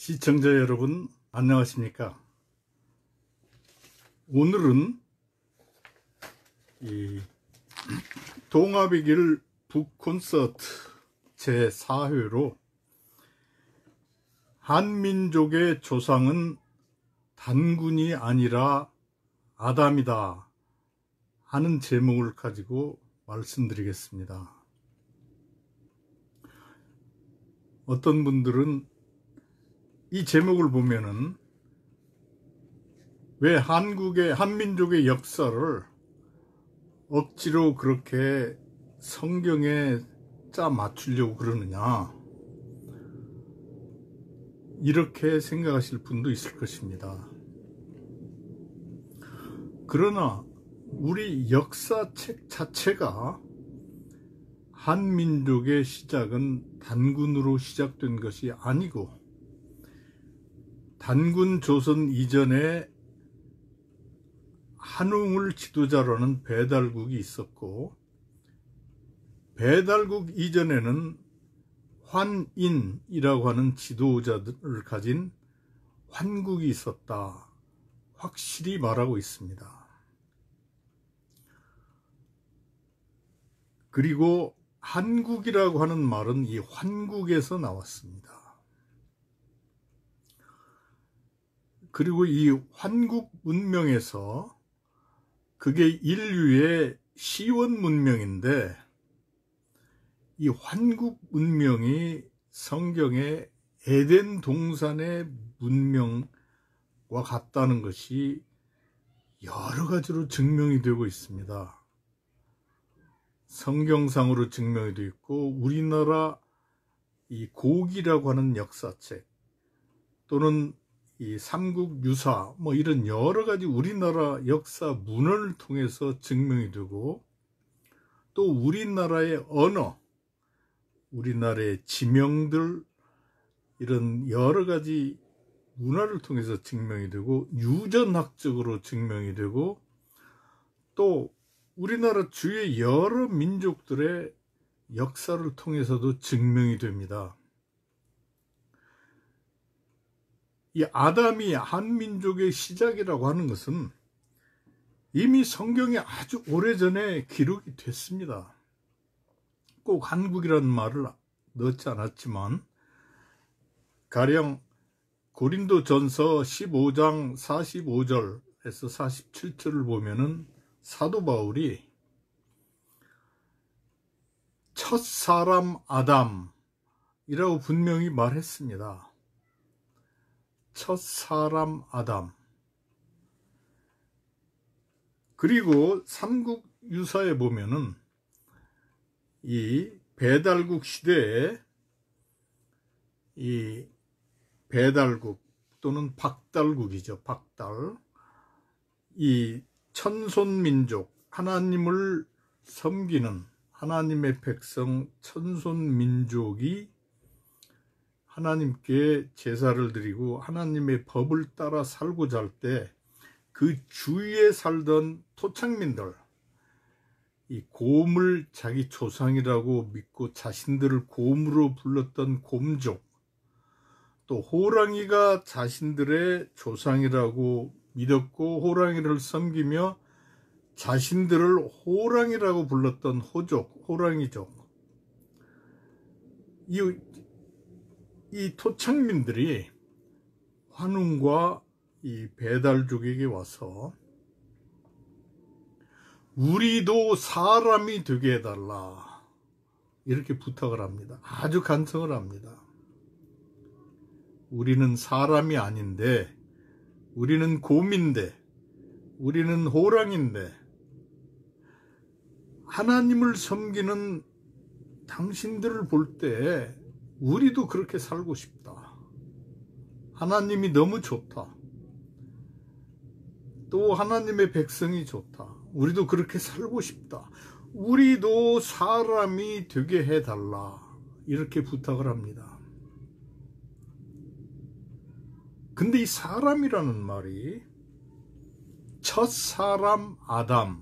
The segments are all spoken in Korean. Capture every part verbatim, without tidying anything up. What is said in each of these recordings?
시청자 여러분 안녕하십니까? 오늘은 이 동합의 길 북콘서트 제사 회로 한민족의 조상은 단군이 아니라 아담이다 하는 제목을 가지고 말씀드리겠습니다. 어떤 분들은 이 제목을 보면은 왜 한국의 한민족의 역사를 억지로 그렇게 성경에 짜 맞추려고 그러느냐, 이렇게 생각하실 분도 있을 것입니다. 그러나 우리 역사책 자체가 한민족의 시작은 단군으로 시작된 것이 아니고, 단군 조선 이전에 한웅을 지도자로 하는 배달국이 있었고, 배달국 이전에는 환인이라고 하는 지도자들을 가진 환국이 있었다, 확실히 말하고 있습니다. 그리고 한국이라고 하는 말은 이 환국에서 나왔습니다. 그리고 이 환국 문명에서 그게 인류의 시원 문명인데, 이 환국 문명이 성경의 에덴 동산의 문명과 같다는 것이 여러 가지로 증명이 되고 있습니다. 성경상으로 증명이 되어 있고, 우리나라 이 고기라고 하는 역사책 또는 이 삼국유사 뭐 이런 여러 가지 우리나라 역사 문헌을 통해서 증명이 되고, 또 우리나라의 언어, 우리나라의 지명들, 이런 여러 가지 문화를 통해서 증명이 되고, 유전학적으로 증명이 되고, 또 우리나라 주의 여러 민족들의 역사를 통해서도 증명이 됩니다. 이 아담이 한민족의 시작이라고 하는 것은 이미 성경에 아주 오래전에 기록이 됐습니다. 꼭 한국이라는 말을 넣지 않았지만, 가령 고린도전서 십오 장 사십오 절에서 사십칠 절을 보면은 사도 바울이 첫사람 아담이라고 분명히 말했습니다. 첫사람 아담. 그리고 삼국유사에 보면은 이 배달국 시대에 이 배달국 또는 박달국이죠. 박달. 이 천손민족, 하나님을 섬기는 하나님의 백성 천손민족이 하나님께 제사를 드리고 하나님의 법을 따라 살고자 할 때 그 주위에 살던 토착민들, 이 곰을 자기 조상이라고 믿고 자신들을 곰으로 불렀던 곰족, 또 호랑이가 자신들의 조상이라고 믿었고 호랑이를 섬기며 자신들을 호랑이라고 불렀던 호족, 호랑이족, 이, 이 토착민들이 환웅과 이 배달족에게 와서 우리도 사람이 되게 해달라, 이렇게 부탁을 합니다. 아주 간청을 합니다. 우리는 사람이 아닌데, 우리는 곰인데, 우리는 호랑인데, 하나님을 섬기는 당신들을 볼 때 우리도 그렇게 살고 싶다. 하나님이 너무 좋다. 또 하나님의 백성이 좋다. 우리도 그렇게 살고 싶다. 우리도 사람이 되게 해달라, 이렇게 부탁을 합니다. 근데 이 사람이라는 말이 첫사람 아담,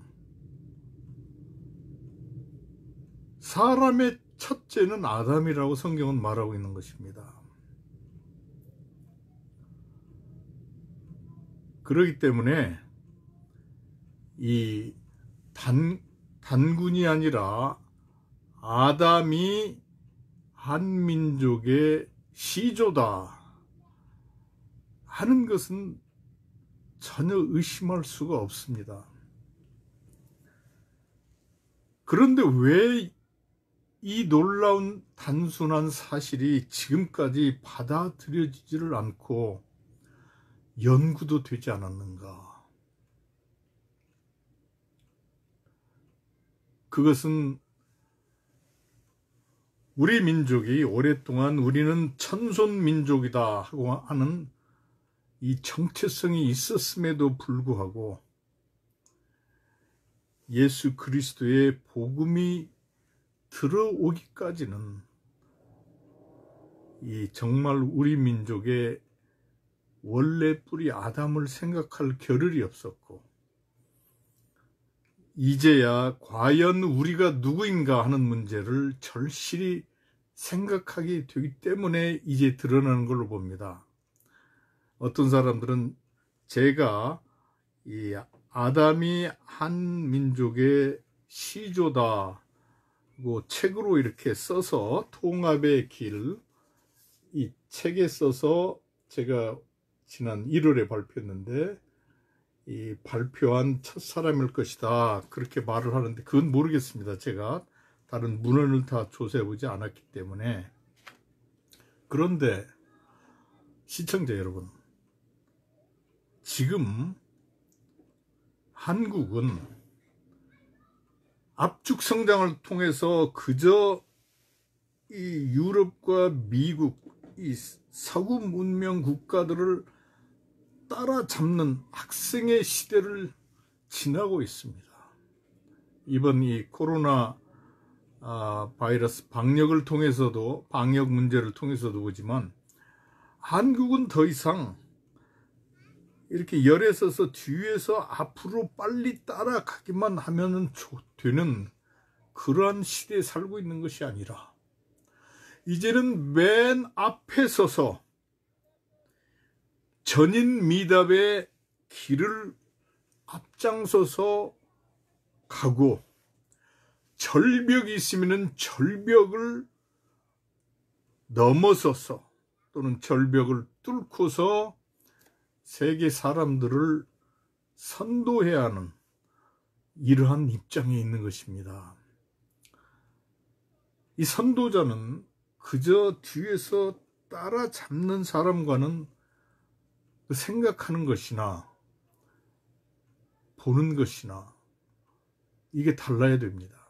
사람의 첫째는 아담이라고 성경은 말하고 있는 것입니다. 그렇기 때문에 이 단, 단군이 아니라 아담이 한 민족의 시조다 하는 것은 전혀 의심할 수가 없습니다. 그런데 왜 이 놀라운 단순한 사실이 지금까지 받아들여지지를 않고 연구도 되지 않았는가? 그것은 우리 민족이 오랫동안 우리는 천손 민족이다 하고 하는 이 정체성이 있었음에도 불구하고 예수 그리스도의 복음이 들어오기까지는 이 정말 우리 민족의 원래 뿌리 아담을 생각할 겨를이 없었고, 이제야 과연 우리가 누구인가 하는 문제를 절실히 생각하게 되기 때문에 이제 드러나는 걸로 봅니다. 어떤 사람들은 제가 이 아담이 한 민족의 시조다 고 책으로 이렇게 써서 통합의 길, 이 책에 써서 제가 지난 일월에 발표했는데 이 발표한 첫 사람일 것이다 그렇게 말을 하는데 그건 모르겠습니다. 제가 다른 문헌을 다 조사해보지 않았기 때문에. 그런데 시청자 여러분, 지금 한국은 압축 성장을 통해서 그저 이 유럽과 미국, 이 서구 문명 국가들을 따라잡는 학생의 시대를 지나고 있습니다. 이번 이 코로나 아, 바이러스 방역을 통해서도, 방역 문제를 통해서도 보지만 한국은 더 이상 이렇게 열에 서서 뒤에서 앞으로 빨리 따라가기만 하면 되는 그러한 시대에 살고 있는 것이 아니라 이제는 맨 앞에 서서 전인 미답의 길을 앞장서서 가고, 절벽이 있으면 절벽을 넘어서서 또는 절벽을 뚫고서 세계 사람들을 선도해야 하는 이러한 입장에 있는 것입니다. 이 선도자는 그저 뒤에서 따라잡는 사람과는 생각하는 것이나 보는 것이나 이게 달라야 됩니다.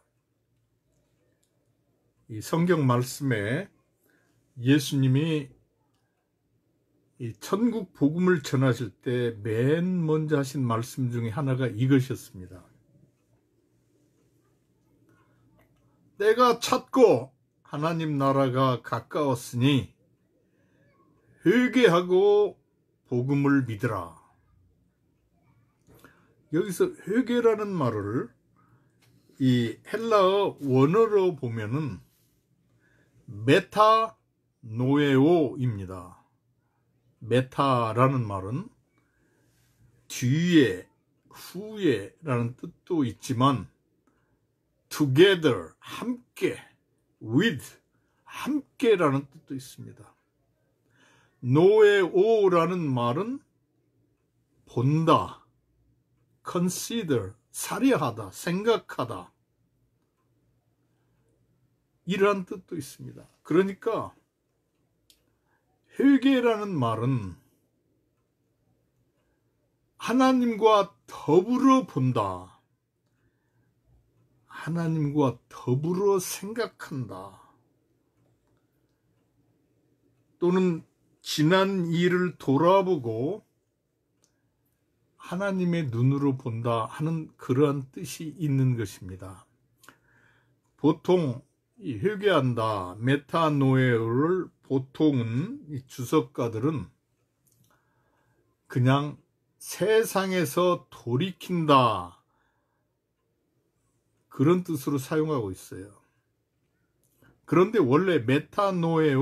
이 성경 말씀에 예수님이 이 천국 복음을 전하실 때 맨 먼저 하신 말씀 중에 하나가 이것이었습니다. 때가 찼고 하나님 나라가 가까웠으니 회개하고 복음을 믿으라. 여기서 회개라는 말을 이 헬라어 원어로 보면은 메타노에오입니다. 메타라는 말은 뒤에, 후에라는 뜻도 있지만 together, 함께, with, 함께라는 뜻도 있습니다. 노에오라는 말은 본다, consider, 사려하다, 생각하다, 이러한 뜻도 있습니다. 그러니까 회개라는 말은 하나님과 더불어 본다, 하나님과 더불어 생각한다, 또는 지난 일을 돌아보고 하나님의 눈으로 본다 하는 그러한 뜻이 있는 것입니다. 보통 이 회개한다, 메타노에를 보통은 이 주석가들은 그냥 세상에서 돌이킨다 그런 뜻으로 사용하고 있어요. 그런데 원래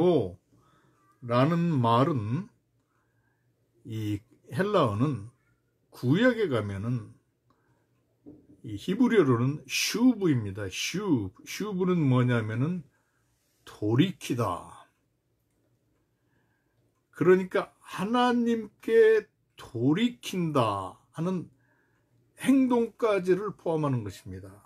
메타노에오라는 말은 이 헬라어는 구약에 가면은 이 히브리어로는 슈브입니다. 슈브. 슈브는 뭐냐면은 돌이키다. 그러니까 하나님께 돌이킨다 하는 행동까지를 포함하는 것입니다.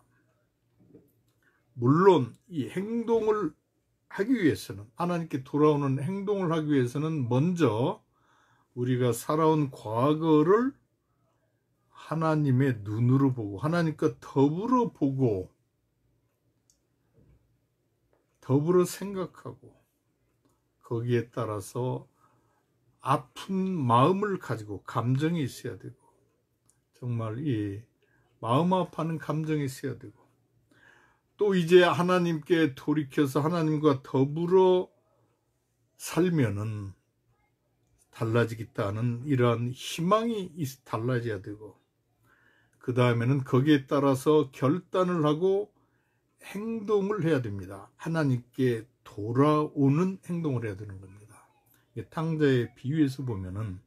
물론 이 행동을 하기 위해서는, 하나님께 돌아오는 행동을 하기 위해서는 먼저 우리가 살아온 과거를 하나님의 눈으로 보고 하나님과 더불어 보고 더불어 생각하고 거기에 따라서 아픈 마음을 가지고 감정이 있어야 되고, 정말 이 마음 아파하는 감정이 있어야 되고, 또 이제 하나님께 돌이켜서 하나님과 더불어 살면은 달라지겠다는 이러한 희망이 달라져야 되고, 그 다음에는 거기에 따라서 결단을 하고 행동을 해야 됩니다. 하나님께 돌아오는 행동을 해야 되는 겁니다. 탕자의 비유에서 보면은,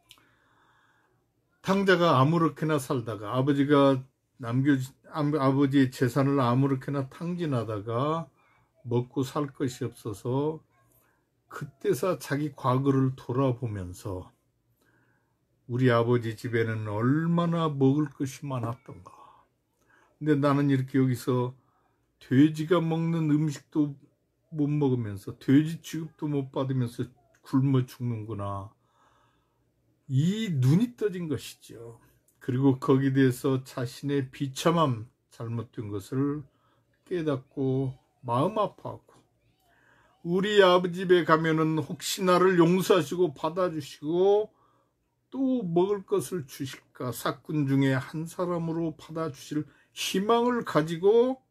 탕자가 아무렇게나 살다가 아버지가 남겨 아버지의 재산을 아무렇게나 탕진하다가 먹고 살 것이 없어서 그때서 자기 과거를 돌아보면서 우리 아버지 집에는 얼마나 먹을 것이 많았던가. 근데 나는 이렇게 여기서 돼지가 먹는 음식도 못 먹으면서 돼지 취급도 못 받으면서 굶어 죽는구나. 이 눈이 떠진 것이죠. 그리고 거기에 대해서 자신의 비참함, 잘못된 것을 깨닫고 마음 아파하고, 우리 아버지 집에 가면은 혹시 나를 용서하시고 받아주시고 또 먹을 것을 주실까, 사꾼 중에 한 사람으로 받아주실 희망을 가지고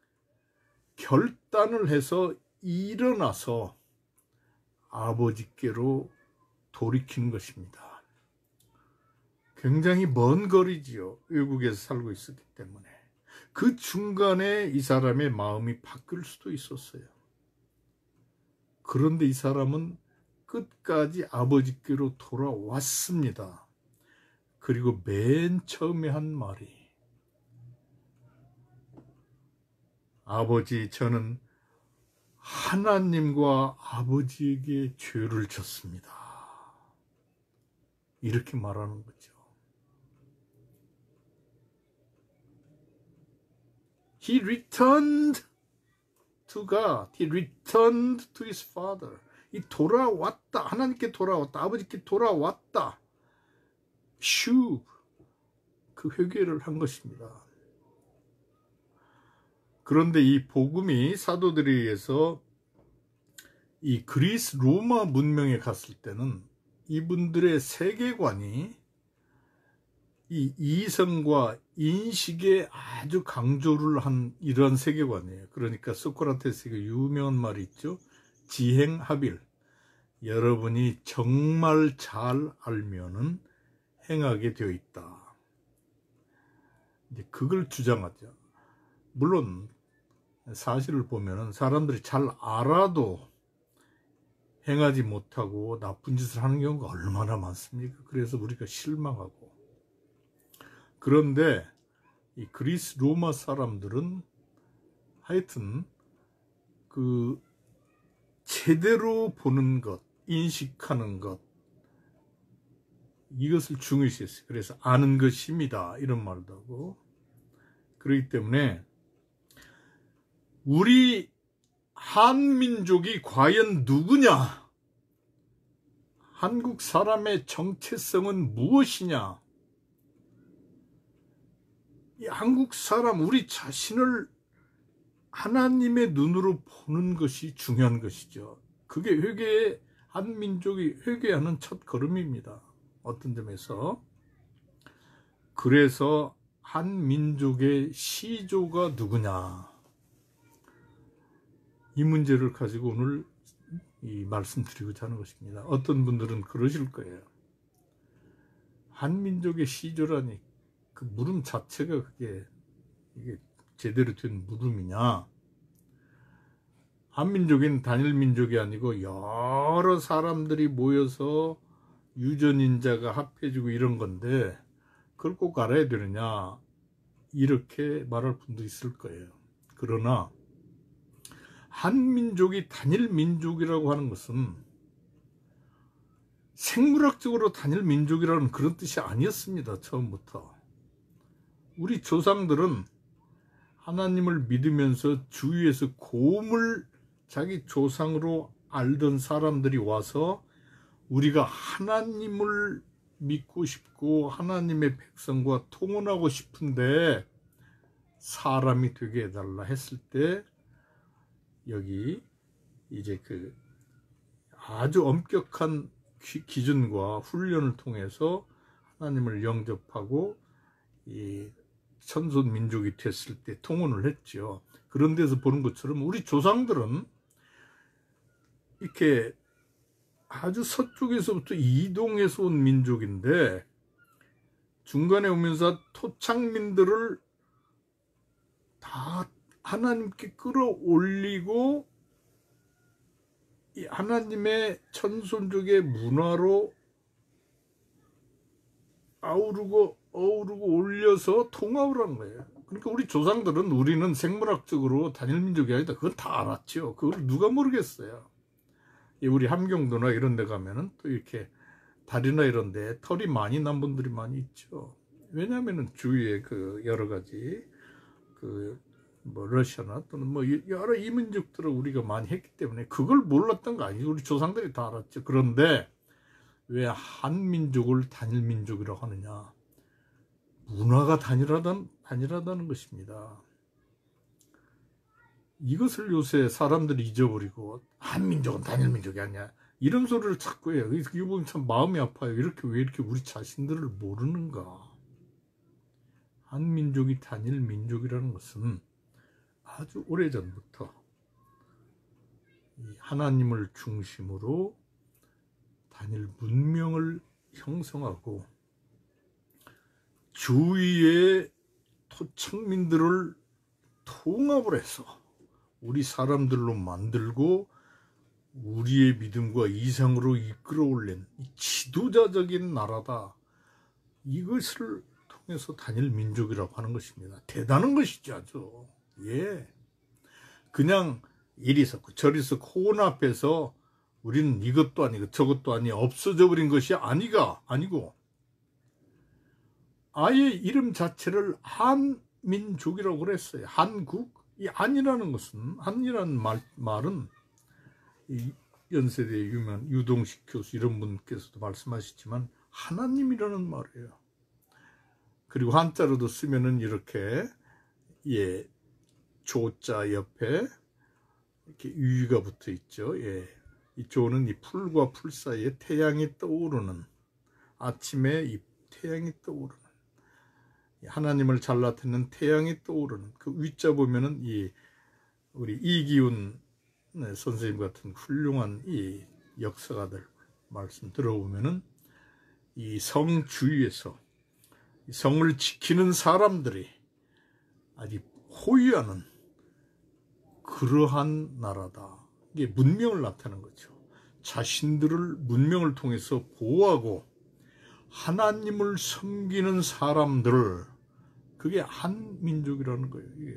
결단을 해서 일어나서 아버지께로 돌이키는 것입니다. 굉장히 먼 거리지요. 외국에서 살고 있었기 때문에. 그 중간에 이 사람의 마음이 바뀔 수도 있었어요. 그런데 이 사람은 끝까지 아버지께로 돌아왔습니다. 그리고 맨 처음에 한 말이, 아버지, 저는 하나님과 아버지에게 죄를 졌습니다. 이렇게 말하는 거죠. He returned to God. He returned to his father. 이 돌아왔다. 하나님께 돌아왔다. 아버지께 돌아왔다. 슈. 그 회개를 한 것입니다. 그런데 이 복음이 사도들에 의해서 이 그리스 로마 문명에 갔을 때는 이분들의 세계관이 이 이성과 인식에 아주 강조를 한 이런 세계관이에요. 그러니까 소크라테스가 유명한 말이 있죠. 지행합일. 여러분이 정말 잘 알면은 행하게 되어 있다. 이제 그걸 주장하죠. 물론 사실을 보면은 사람들이 잘 알아도 행하지 못하고 나쁜 짓을 하는 경우가 얼마나 많습니까? 그래서 우리가 실망하고. 그런데 이 그리스 로마 사람들은 하여튼 그 제대로 보는 것, 인식하는 것, 이것을 중요시했어요. 그래서 아는 것입니다. 이런 말도 하고. 그렇기 때문에 우리 한민족이 과연 누구냐? 한국 사람의 정체성은 무엇이냐? 이 한국 사람, 우리 자신을 하나님의 눈으로 보는 것이 중요한 것이죠. 그게 회개의, 한민족이 회개하는 첫 걸음입니다. 어떤 점에서. 그래서 한민족의 시조가 누구냐? 이 문제를 가지고 오늘 이 말씀드리고자 하는 것입니다. 어떤 분들은 그러실 거예요. 한민족의 시조라니 그 물음 자체가 그게 이게 제대로 된 물음이냐? 한민족인 단일 민족이 아니고 여러 사람들이 모여서 유전인자가 합해지고 이런 건데, 그걸 꼭 알아야 되느냐, 이렇게 말할 분도 있을 거예요. 그러나 한민족이 단일 민족이라고 하는 것은 생물학적으로 단일 민족이라는 그런 뜻이 아니었습니다. 처음부터. 우리 조상들은 하나님을 믿으면서 주위에서 곰을 자기 조상으로 알던 사람들이 와서 우리가 하나님을 믿고 싶고 하나님의 백성과 통혼하고 싶은데 사람이 되게 해달라 했을 때, 여기 이제 그 아주 엄격한 기준과 훈련을 통해서 하나님을 영접하고 이 천손 민족이 됐을 때 통혼을 했죠. 그런 데서 보는 것처럼 우리 조상들은 이렇게 아주 서쪽에서부터 이동해서 온 민족인데 중간에 오면서 토착민들을 다 하나님께 끌어올리고 이 하나님의 천손족의 문화로 아우르고 어우르고 올려서 통합을 한 거예요. 그러니까 우리 조상들은 우리는 생물학적으로 단일 민족이 아니다, 그건 다 알았죠. 그걸 누가 모르겠어요. 우리 함경도나 이런 데 가면은 또 이렇게 다리나 이런 데 털이 많이 난 분들이 많이 있죠. 왜냐하면은 주위에 그 여러 가지 그 뭐 러시아나 또는 뭐 여러 이민족들을 우리가 많이 했기 때문에 그걸 몰랐던 거 아니죠. 우리 조상들이 다 알았죠. 그런데 왜 한민족을 단일 민족이라고 하느냐? 문화가 단일하다는, 단일하다는 것입니다. 이것을 요새 사람들이 잊어버리고 한민족은 단일 민족이 아니야, 이런 소리를 자꾸 해요. 이거 보면 참 마음이 아파요. 이렇게 왜 이렇게 우리 자신들을 모르는가? 한민족이 단일 민족이라는 것은 아주 오래전부터 하나님을 중심으로 단일 문명을 형성하고 주위의 토착민들을 통합을 해서 우리 사람들로 만들고 우리의 믿음과 이상으로 이끌어 올린 지도자적인 나라다. 이것을 통해서 단일 민족이라고 하는 것입니다. 대단한 것이죠, 아주. 예. 그냥 이리 있었고 저리 있었고 호원 앞에서 우리는 이것도 아니고 저것도 아니 없어져 버린 것이 아니가 아니고 아예 이름 자체를 한민족이라고 그랬어요. 한국. 이 한이라는 것은, 한이라는 말, 말은 이 연세대 유명 유동식 교수 이런 분께서도 말씀하시지만 하나님이라는 말이에요. 그리고 한자로도 쓰면은 이렇게 예 조자 옆에 이렇게 유가 붙어 있죠. 예. 이 조는 이 풀과 풀 사이에 태양이 떠오르는, 아침에 이 태양이 떠오르는, 하나님을 잘 나타내는 태양이 떠오르는 그 위자 보면은 이 우리 이기훈 선생님 같은 훌륭한 이 역사가들 말씀 들어보면은 이 성 주위에서 성을 지키는 사람들이 아주 호위하는 그러한 나라다. 이게 문명을 나타내는 거죠. 자신들을 문명을 통해서 보호하고 하나님을 섬기는 사람들, 그게 한민족이라는 거예요. 이게.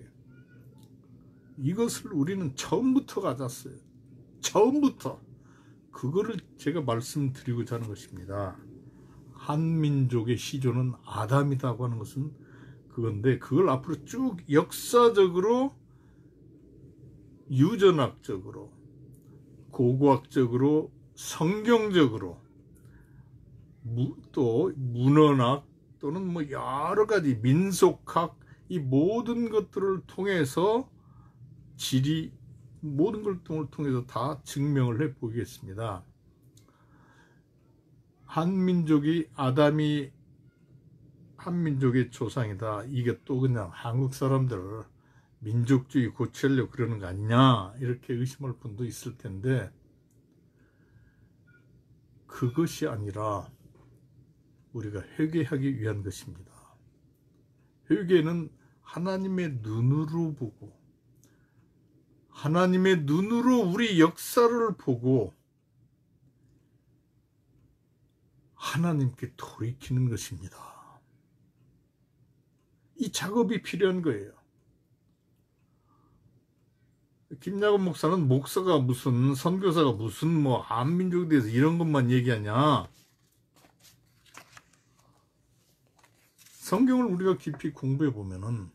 이것을 우리는 처음부터 가졌어요. 처음부터. 그거를 제가 말씀드리고자 하는 것입니다. 한민족의 시조는 아담이라고 하는 것은 그건데, 그걸 앞으로 쭉 역사적으로, 유전학적으로, 고고학적으로, 성경적으로, 또 문헌학 또는 뭐 여러 가지 민속학, 이 모든 것들을 통해서 지리 모든 걸 통해서 다 증명을 해 보이겠습니다. 한민족이 아담이 한민족의 조상이다. 이게 또 그냥 한국 사람들 민족주의 고치려고 그러는 거 아니냐, 이렇게 의심할 분도 있을 텐데, 그것이 아니라 우리가 회개하기 위한 것입니다. 회개는 하나님의 눈으로 보고, 하나님의 눈으로 우리 역사를 보고 하나님께 돌이키는 것입니다. 이 작업이 필요한 거예요. 김야곤 목사는 목사가 무슨, 선교사가 무슨 뭐 한민족에 대해서 이런 것만 얘기하냐. 성경을 우리가 깊이 공부해 보면은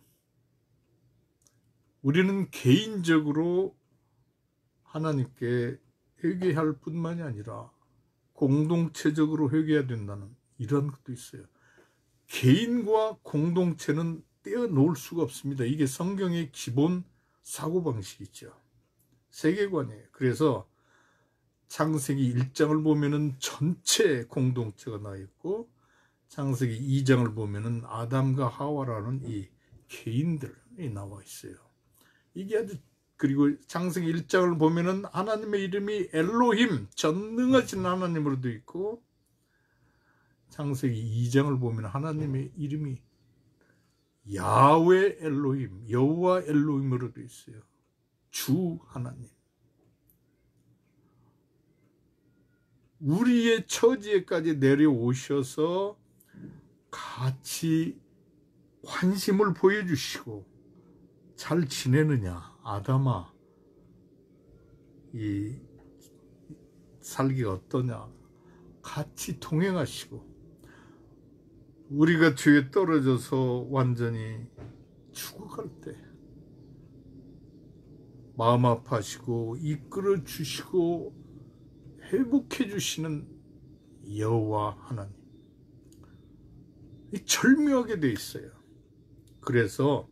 우리는 개인적으로 하나님께 회개할 뿐만이 아니라 공동체적으로 회개해야 된다는 이런 것도 있어요. 개인과 공동체는 떼어놓을 수가 없습니다. 이게 성경의 기본 사고방식이죠. 세계관이에요. 그래서 창세기 일 장을 보면은 전체 공동체가 나와 있고, 창세기 이 장을 보면은 아담과 하와라는 이 개인들이 나와 있어요. 이게 아주, 그리고 창세기 일 장을 보면은 하나님의 이름이 엘로힘, 전능하신 하나님으로 되어 있고, 창세기 이 장을 보면 하나님의 이름이 야훼 엘로힘, 여호와 엘로힘으로 되어 있어요. 주 하나님. 우리의 처지에까지 내려오셔서 같이 관심을 보여주시고, 잘 지내느냐, 아담아, 이 살기가 어떠냐, 같이 동행하시고, 우리가 죄에 떨어져서 완전히 죽어갈 때 마음 아파하시고 이끌어 주시고 회복해 주시는 여호와 하나님, 이 절묘하게 돼 있어요. 그래서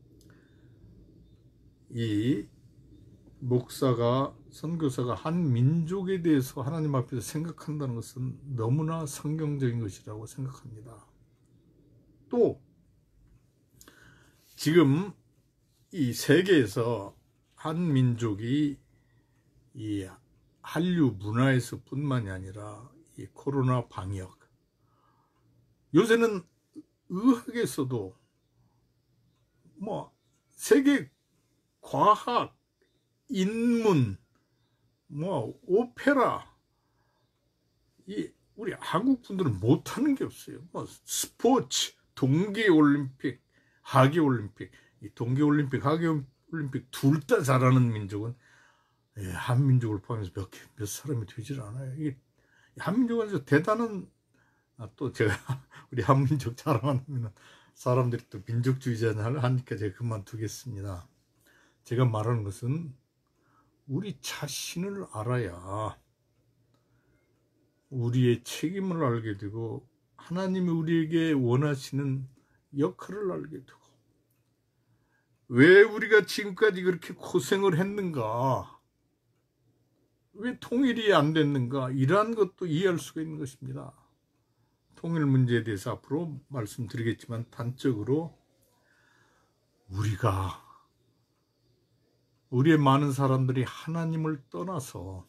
이 목사가, 선교사가 한 민족에 대해서 하나님 앞에서 생각한다는 것은 너무나 성경적인 것이라고 생각합니다. 또 지금 이 세계에서 한 민족이 이 한류 문화에서 뿐만이 아니라 이 코로나 방역, 요새는 의학에서도 뭐 세계 과학, 인문, 뭐 오페라, 이 우리 한국 분들은 못하는 게 없어요. 뭐 스포츠, 동계올림픽, 하계올림픽, 이 동계올림픽, 하계올림픽 둘 다 잘하는 민족은 예, 한민족을 포함해서 몇, 몇 사람이 되질 않아요. 이게 한민족은 대단한, 아, 또 제가 우리 한민족 자랑하면 사람들이 또 민족주의자 하니까 제가 그만두겠습니다. 제가 말하는 것은 우리 자신을 알아야 우리의 책임을 알게 되고, 하나님이 우리에게 원하시는 역할을 알게 되고, 왜 우리가 지금까지 그렇게 고생을 했는가, 왜 통일이 안 됐는가, 이러한 것도 이해할 수가 있는 것입니다. 통일 문제에 대해서 앞으로 말씀드리겠지만, 단적으로 우리가, 우리의 많은 사람들이 하나님을 떠나서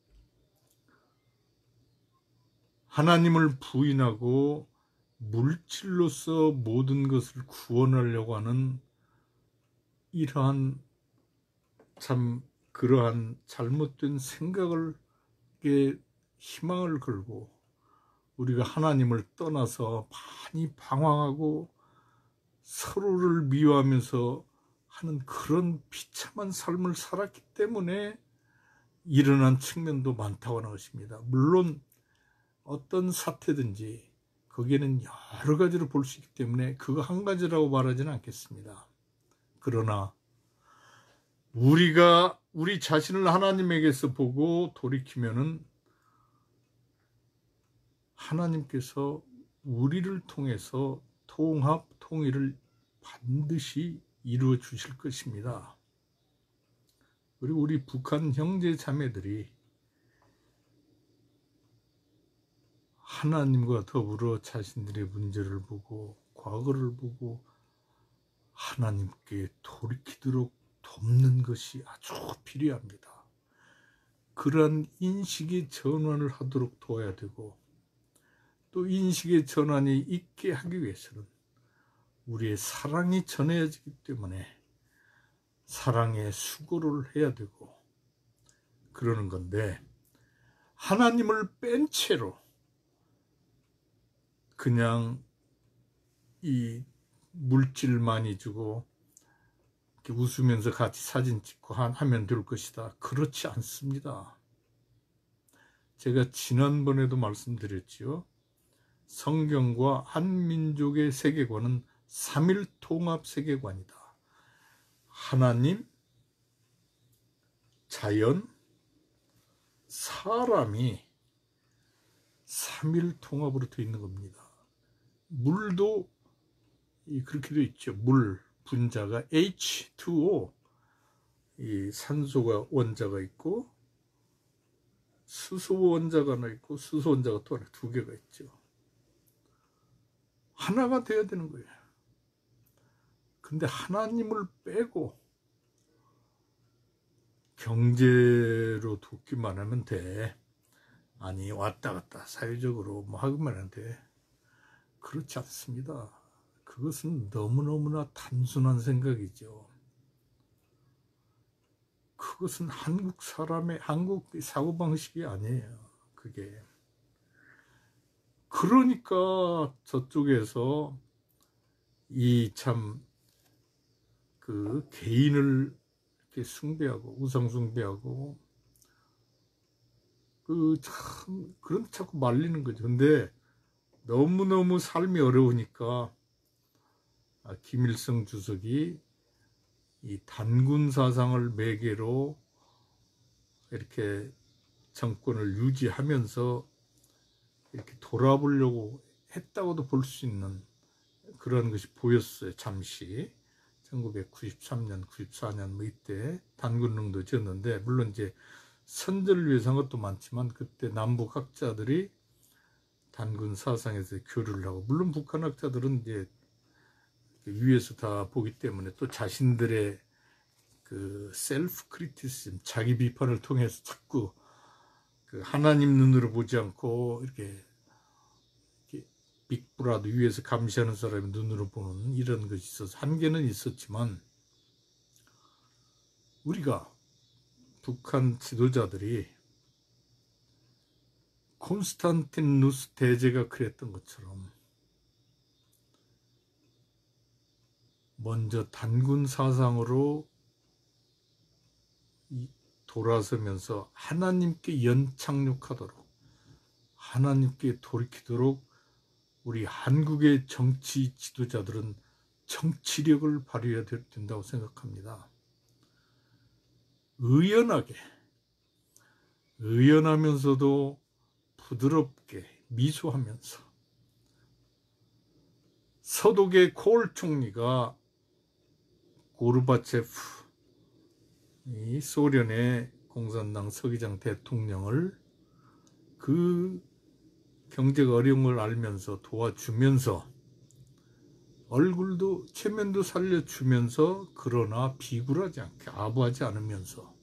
하나님을 부인하고 물질로서 모든 것을 구원하려고 하는 이러한 참 그러한 잘못된 생각을 희망을 걸고, 우리가 하나님을 떠나서 많이 방황하고 서로를 미워하면서 하는 그런 비참한 삶을 살았기 때문에 일어난 측면도 많다고 하는 것입니다. 물론 어떤 사태든지 거기에는 여러 가지로 볼 수 있기 때문에 그거 한 가지라고 말하지는 않겠습니다. 그러나 우리가 우리 자신을 하나님에게서 보고 돌이키면은 하나님께서 우리를 통해서 통합, 통일을 반드시 이루어 주실 것입니다. 그리고 우리 북한 형제 자매들이 하나님과 더불어 자신들의 문제를 보고 과거를 보고 하나님께 돌이키도록 돕는 것이 아주 필요합니다. 그러한 인식의 전환을 하도록 도와야 되고, 또 인식의 전환이 있게 하기 위해서는 우리의 사랑이 전해지기 때문에 사랑의 수고를 해야 되고 그러는 건데, 하나님을 뺀 채로 그냥 이 물질 많이 주고 이렇게 웃으면서 같이 사진 찍고 하면 될 것이다. 그렇지 않습니다. 제가 지난번에도 말씀드렸지요. 성경과 한민족의 세계관은 삼일통합 세계관이다. 하나님, 자연, 사람이 삼일통합으로 되어 있는 겁니다. 물도 그렇게 되어 있죠. 물 분자가 에이치 투 오, 이 산소가 원자가 있고 수소 원자가 하나 있고 수소 원자가 또 하나 두 개가 있죠. 하나가 되어야 되는 거예요. 근데 하나님을 빼고 경제로 돕기만 하면 돼. 아니 왔다 갔다 사회적으로 뭐 하기만 하면 돼. 그렇지 않습니다. 그것은 너무너무나 단순한 생각이죠. 그것은 한국 사람의 한국 사고방식이 아니에요. 그게. 그러니까 저쪽에서 이 참 그 개인을 이렇게 숭배하고 우상 숭배하고 그 참 그런 자꾸 말리는 거죠. 근데 너무너무 삶이 어려우니까 김일성 주석이 이 단군 사상을 매개로 이렇게 정권을 유지하면서 이렇게 돌아보려고 했다고도 볼 수 있는 그런 것이 보였어요. 잠시 천구백구십삼 년, 구십사 년 뭐 이때 단군령도 지었는데, 물론 이제 선전을 위해서 한 것도 많지만 그때 남북 학자들이 단군 사상에서 교류를 하고, 물론 북한 학자들은 이제 위에서 다 보기 때문에 또 자신들의 그 셀프 크리티시즘, 자기 비판을 통해서 자꾸 그 하나님 눈으로 보지 않고 이렇게, 이렇게 빅브라더 위에서 감시하는 사람의 눈으로 보는 이런 것이 있어서 한계는 있었지만, 우리가 북한 지도자들이 콘스탄티누스 대제가 그랬던 것처럼 먼저 단군 사상으로 돌아서면서 하나님께 연착륙하도록, 하나님께 돌이키도록 우리 한국의 정치 지도자들은 정치력을 발휘해야 된다고 생각합니다. 의연하게, 의연하면서도 부드럽게 미소하면서, 서독의 콜 총리가 고르바체프, 이 소련의 공산당 서기장 대통령을 그 경제가 어려운 걸 알면서 도와주면서 얼굴도 체면도 살려주면서, 그러나 비굴하지 않게 아부하지 않으면서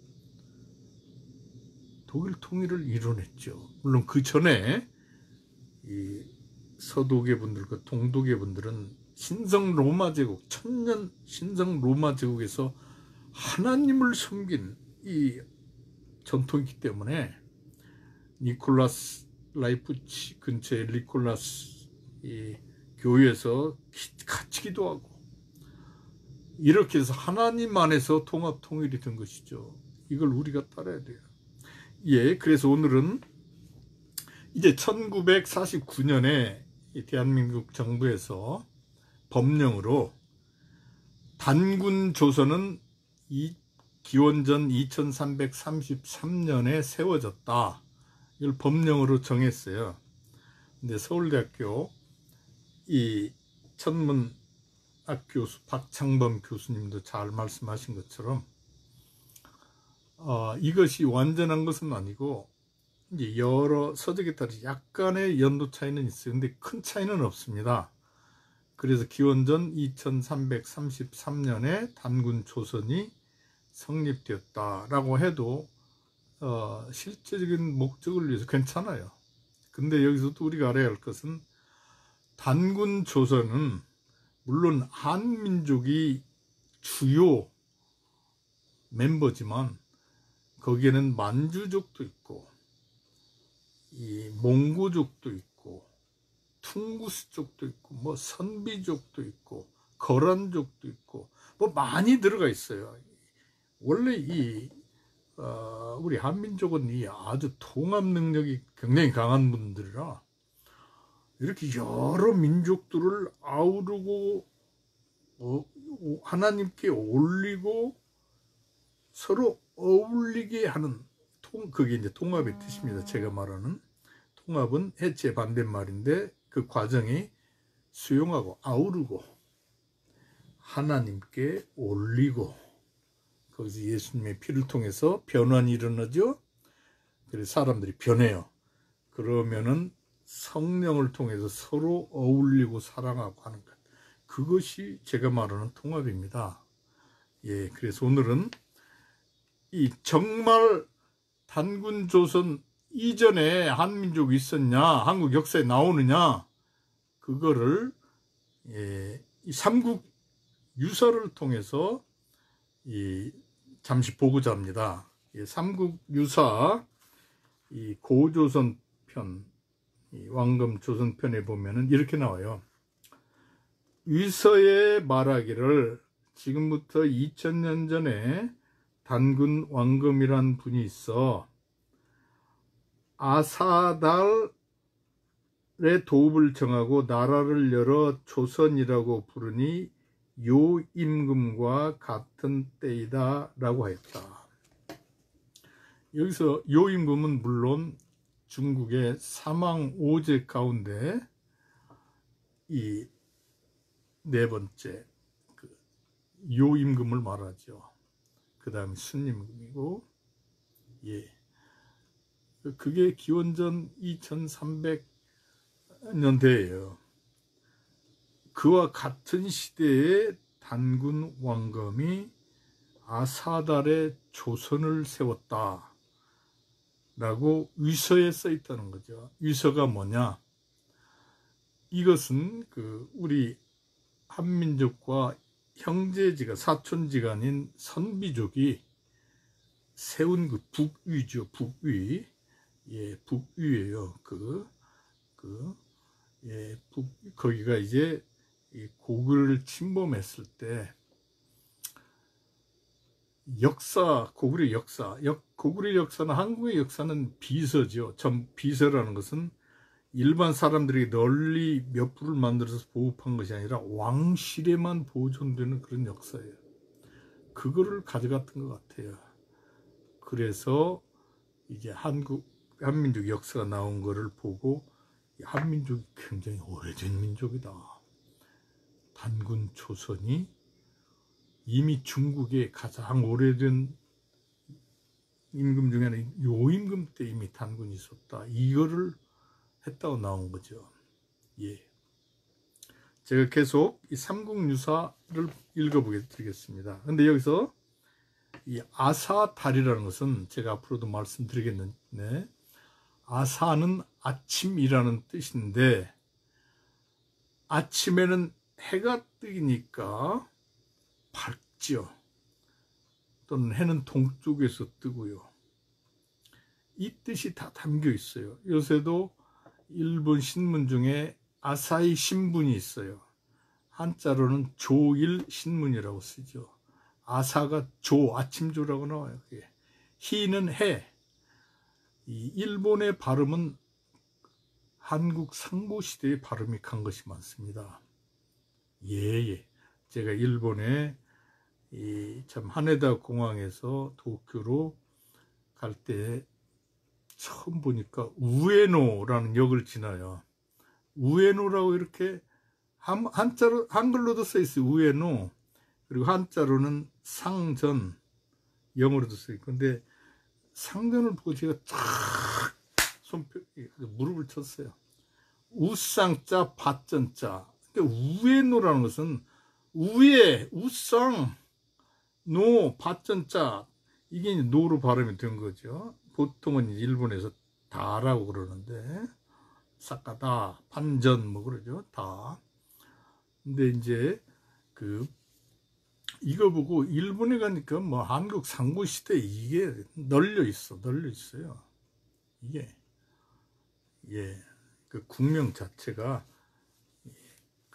독일 통일을 이뤄냈죠. 물론 그 전에 이 서독의 분들과 동독의 분들은 신성 로마 제국, 천년 신성 로마 제국에서 하나님을 섬긴 이 전통이기 때문에, 니콜라스 라이프치 근처에 니콜라스 이 교회에서 같이 기도하고 이렇게 해서 하나님 안에서 통합 통일이 된 것이죠. 이걸 우리가 따라야 돼요. 예, 그래서 오늘은 이제 천구백사십구 년에 대한민국 정부에서 법령으로 단군 조선은 이 기원전 이천삼백삼십삼 년에 세워졌다. 이걸 법령으로 정했어요. 근데 서울대학교 이 천문학 교수 박창범 교수님도 잘 말씀하신 것처럼 어, 이것이 완전한 것은 아니고 이제 여러 서적에 따라 약간의 연도 차이는 있어요. 근데 큰 차이는 없습니다. 그래서 기원전 이천삼백삼십삼 년에 단군 조선이 성립되었다라고 해도 어, 실제적인 목적을 위해서 괜찮아요. 근데 여기서도 우리가 알아야 할 것은, 단군 조선은 물론 한민족이 주요 멤버지만 거기에는 만주족도 있고 이 몽고족도 있고 퉁구스족도 있고 뭐 선비족도 있고 거란족도 있고 뭐 많이 들어가 있어요. 원래 이 어, 우리 한민족은 이 아주 통합 능력이 굉장히 강한 분들이라 이렇게 여러 민족들을 아우르고 어, 하나님께 올리고 서로 어울리게 하는 통, 그게 이제 통합의 뜻입니다. 제가 말하는 통합은 해체 반대말인데 그 과정이 수용하고 아우르고 하나님께 올리고 거기서 예수님의 피를 통해서 변환이 일어나죠. 그래서 사람들이 변해요. 그러면은 성령을 통해서 서로 어울리고 사랑하고 하는 것. 그것이 제가 말하는 통합입니다. 예, 그래서 오늘은 이 정말 단군 조선 이전에 한민족이 있었냐, 한국 역사에 나오느냐, 그거를 예, 이 삼국 유사를 통해서 이 잠시 보고자 합니다. 예, 삼국 유사 이 고조선 편, 이 왕금 조선 편에 보면은 이렇게 나와요. 위서의 말하기를 지금부터 이천 년 전에 단군 왕금이란 분이 있어 아사달의 도읍을 정하고 나라를 열어 조선이라고 부르니 요임금과 같은 때이다 라고 하였다. 여기서 요임금은 물론 중국의 사망 오제 가운데 이 네 번째 그 요임금을 말하죠. 그 다음에 순임금이고, 예. 그게 기원전 이천삼백 년대예요. 그와 같은 시대에 단군 왕검이 아사달에 조선을 세웠다 라고 위서에 써 있다는 거죠. 위서가 뭐냐? 이것은 그 우리 한민족과 형제지가 사촌지간인 선비족이 세운 그 북위죠. 북위. 예, 북위예요. 그, 그, 예, 북, 거기가 이제 이 고구려를 침범했을 때 역사, 고구려 역사, 역, 고구려 역사는 한국의 역사는 비서죠. 전 비서라는 것은 일반 사람들이 널리 몇 부를 만들어서 보급한 것이 아니라 왕실에만 보존되는 그런 역사예요. 그거를 가져갔던 것 같아요. 그래서 이제 한국, 한민족 역사가 나온 거를 보고 한민족이 굉장히 오래된 민족이다. 단군 조선이 이미 중국의 가장 오래된 임금 중에는 요임금 때 이미 단군이 있었다. 이거를 했다고 나온 거죠. 예. 제가 계속 이 삼국유사를 읽어보게 드리겠습니다. 근데 여기서 이 아사달이라는 것은 제가 앞으로도 말씀드리겠는데, 아사는 아침이라는 뜻인데, 아침에는 해가 뜨니까 밝죠. 또는 해는 동쪽에서 뜨고요. 이 뜻이 다 담겨 있어요. 요새도 일본 신문 중에 아사히 신문이 있어요. 한자로는 조일 신문이라고 쓰죠. 아사가 조, 아침조라고 나와요. 희는 해. 이 일본의 발음은 한국 상고시대의 발음이 간 것이 많습니다. 예, 예. 제가 일본에 이 참 하네다 공항에서 도쿄로 갈 때 처음 보니까 우에노라는 역을 지나요. 우에노라고 이렇게 한, 한자로, 한글로도 써 있어요. 우에노. 그리고 한자로는 상전, 영어로도 써 있고. 근데 상전을 보고 제가 쫙 손뼉, 무릎을 쳤어요. 우쌍자, 밭전자. 근데 우에노라는 것은 우에, 우쌍, 노, 밭전자. 이게 이제 노로 발음이 된 거죠. 보통은 일본에서 다라고 그러는데, 사카다, 반전, 뭐 그러죠. 다. 근데 이제, 그, 이거 보고 일본에 가니까 뭐 한국 상고시대 이게 널려 있어. 널려 있어요. 이게. 예. 그 국명 자체가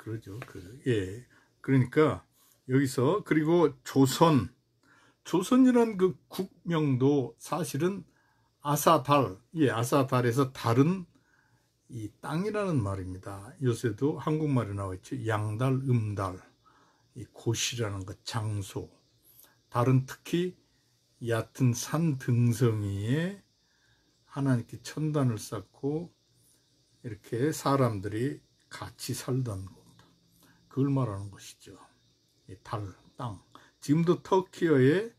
그러죠. 그, 예. 그러니까 여기서 그리고 조선, 조선이란 그 국명도 사실은 아사달, 예, 아사달에서 달은 이 땅이라는 말입니다. 요새도 한국말에 나와 있죠. 양달, 음달, 이 곳이라는 것, 장소. 달은 특히 얕은 산 등성이에 하나님께 천단을 쌓고 이렇게 사람들이 같이 살던 곳, 그걸 말하는 것이죠. 이 달, 땅. 지금도 터키어에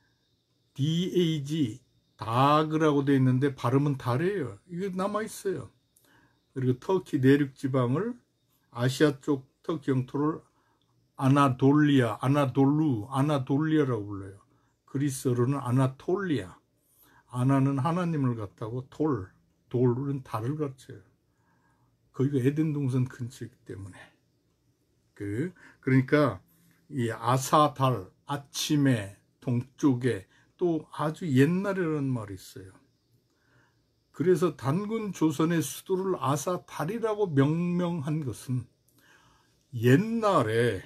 dag, 다그라고 되어 있는데 발음은 달이에요. 이게 남아있어요. 그리고 터키 내륙 지방을 아시아 쪽 터키 영토를 아나돌리아, 아나돌루, 아나돌리아라고 불러요. 그리스어로는 아나톨리아. 아나는 하나님을 같다고 돌, 돌은 달을 같아요. 거기가 에덴 동산 근처이기 때문에. 그, 그러니까 이 아사달, 아침에, 동쪽에, 또 아주 옛날이라는 말이 있어요. 그래서 단군 조선의 수도를 아사달이라고 명명한 것은 옛날에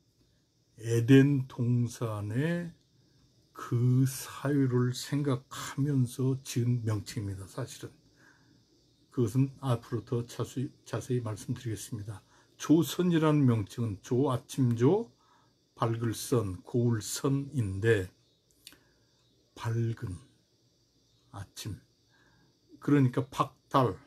에덴 동산의 그 사유를 생각하면서 지은 명칭입니다. 사실은 그것은 앞으로 더 자세히, 자세히 말씀드리겠습니다. 조선이라는 명칭은 조, 아침조, 밝을 선, 고울 선인데 밝은 아침, 그러니까 박달,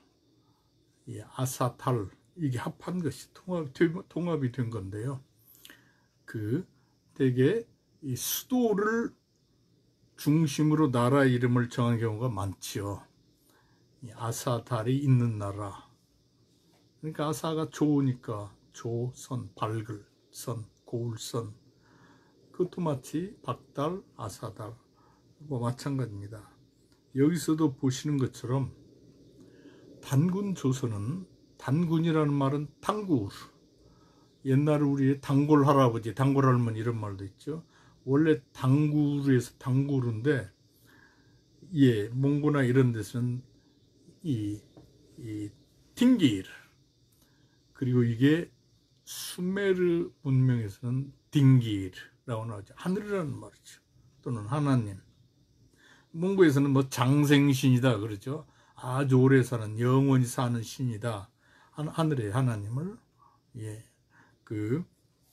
아사달, 이게 합한 것이 통합, 통합이 된 건데요. 그 대개 이 수도를 중심으로 나라 이름을 정한 경우가 많지요. 이 아사달이 있는 나라. 그러니까 아사가 좋으니까 조선, 밝을 선, 고울 선. 그것도 마치 박달, 아사달 뭐 마찬가지입니다. 여기서도 보시는 것처럼 단군 조선은, 단군이라는 말은 단굴, 옛날에 우리 단골 할아버지, 단골 할머니 이런 말도 있죠. 원래 단굴에서 단굴인데, 예, 몽고나 이런 데서는 이, 이 팅길, 그리고 이게 수메르 문명에서는 딩길이라고 나오죠. 하늘이라는 말이죠. 또는 하나님. 몽고에서는 뭐 장생신이다 그러죠. 아주 오래 사는, 영원히 사는 신이다. 하늘의 하나님을. 예. 그,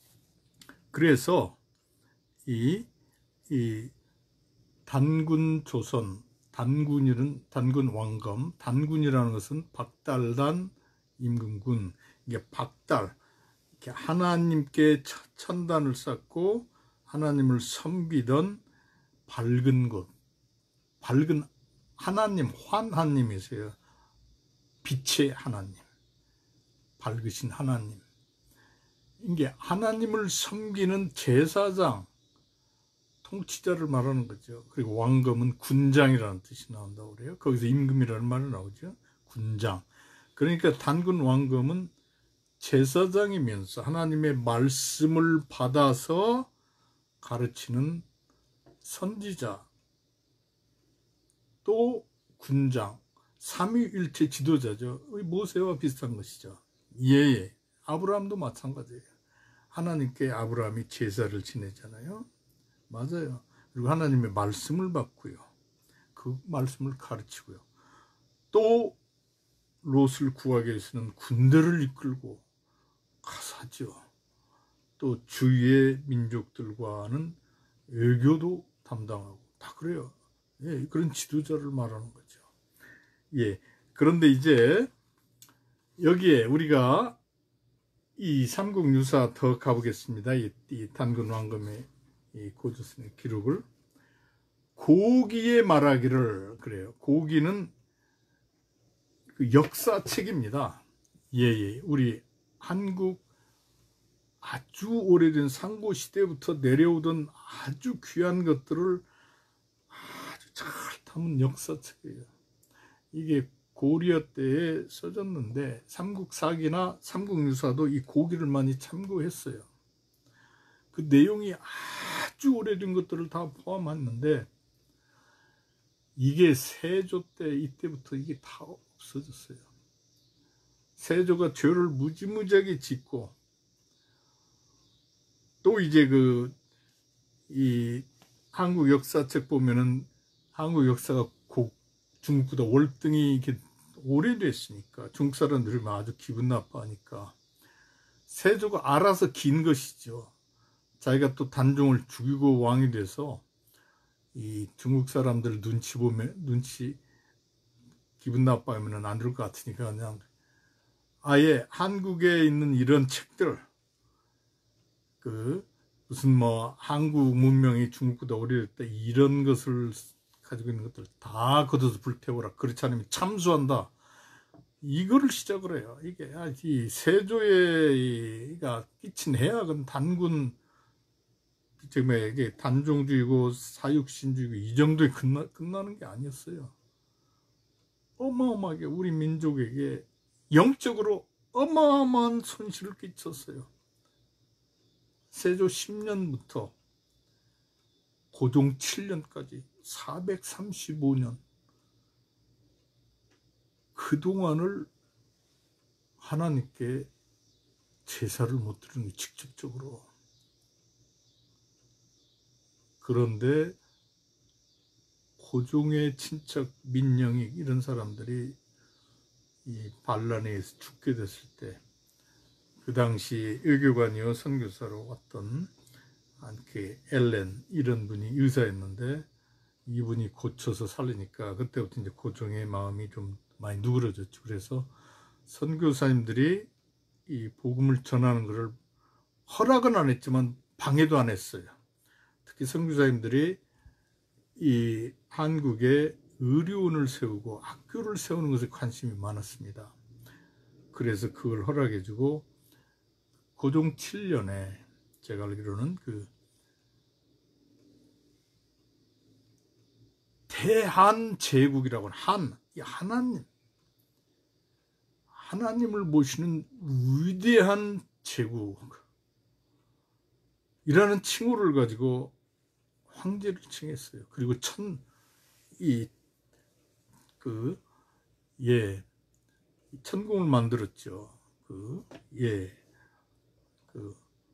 그래서 이, 이 단군 조선, 단군이는 단군 왕검, 단군이라는 것은 박달단 임금군, 이게 박달, 이렇게 하나님께 천단을 쌓고 하나님을 섬기던 밝은 곳, 밝은 하나님, 환하님이세요. 빛의 하나님, 밝으신 하나님. 이게 하나님을 섬기는 제사장, 통치자를 말하는 거죠. 그리고 왕검은 군장이라는 뜻이 나온다고 그래요. 거기서 임금이라는 말이 나오죠. 군장. 그러니까 단군 왕검은 제사장이면서 하나님의 말씀을 받아서 가르치는 선지자, 또 군장, 삼위일체 지도자죠. 모세와 비슷한 것이죠. 예, 아브라함도 마찬가지예요. 하나님께 아브라함이 제사를 지내잖아요. 맞아요. 그리고 하나님의 말씀을 받고요. 그 말씀을 가르치고요. 또 롯을 구하기 위해서는 군대를 이끌고 가사죠. 또 주위의 민족들과는 외교도 담당하고 다 그래요. 예, 그런 지도자를 말하는 거죠. 예. 그런데 이제 여기에 우리가 이 삼국유사 더 가보겠습니다. 이, 이 단군 왕검의 이 고조선의 기록을. 고기에 말하기를 그래요. 고기는 그 역사책입니다. 예예. 우리 한국 아주 오래된 상고 시대부터 내려오던 아주 귀한 것들을 아주 잘 담은 역사책이에요. 이게 고려 때에 써졌는데 삼국사기나 삼국유사도 이 고기를 많이 참고했어요. 그 내용이 아주 오래된 것들을 다 포함했는데 이게 세조 때 이때부터 이게 다 없어졌어요. 세조가 죄를 무지무지하게 짓고 또 이제 그 이 한국 역사책 보면은 한국 역사가 고, 중국보다 월등히 이렇게 오래됐으니까 중국 사람들이 아주 기분 나빠하니까 세조가 알아서 긴 것이죠. 자기가 또 단종을 죽이고 왕이 돼서 이 중국 사람들 눈치 보면 눈치 기분 나빠하면 안 될 것 같으니까 그냥 아예 한국에 있는 이런 책들 그 무슨 뭐 한국 문명이 중국보다 오래됐다 이런 것을 가지고 있는 것들 다 걷어서 불태워라. 그렇지 않으면 참수한다. 이거를 시작을 해요. 이게 이 세조가 끼친 해악은 단군 지금 이게 단종주의고 사육신주의고 이 정도에 끝나, 끝나는 게 아니었어요. 어마어마하게 우리 민족에게 영적으로 어마어마한 손실을 끼쳤어요. 세조 십 년부터 고종 칠 년까지 사백삼십오 년 그동안을 하나님께 제사를 못 드리는 직접적으로. 그런데 고종의 친척 민영이 이런 사람들이 이 반란에 의해서 죽게 됐을 때 그 당시 외교관이요 선교사로 왔던 그 엘렌 이런 분이 의사였는데 이분이 고쳐서 살리니까 그때부터 이제 고종의 마음이 좀 많이 누그러졌죠. 그래서 선교사님들이 이 복음을 전하는 것을 허락은 안 했지만 방해도 안 했어요. 특히 선교사님들이 이 한국에 의료원을 세우고 학교를 세우는 것에 관심이 많았습니다. 그래서 그걸 허락해주고 고종 칠 년에 제가 알기로는 그 대한제국이라고 하는 한, 이 하나님 하나님을 모시는 위대한 제국이라는 칭호를 가지고 황제를 칭했어요. 그리고 천, 이, 그, 예, 천궁을 만들었죠. 그, 예, 그,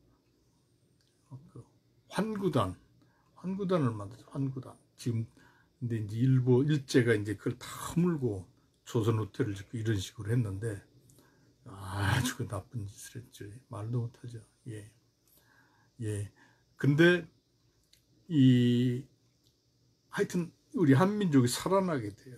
그, 환구단, 환구단을 만들었죠. 환구단. 지금, 근데 이제 일부, 일제가 이제 그걸 다 허물고 조선 호텔을 짓고 이런 식으로 했는데, 아주 그 나쁜 짓을 했죠. 말도 못하죠. 예. 예. 근데, 이, 하여튼, 우리 한민족이 살아나게 돼요.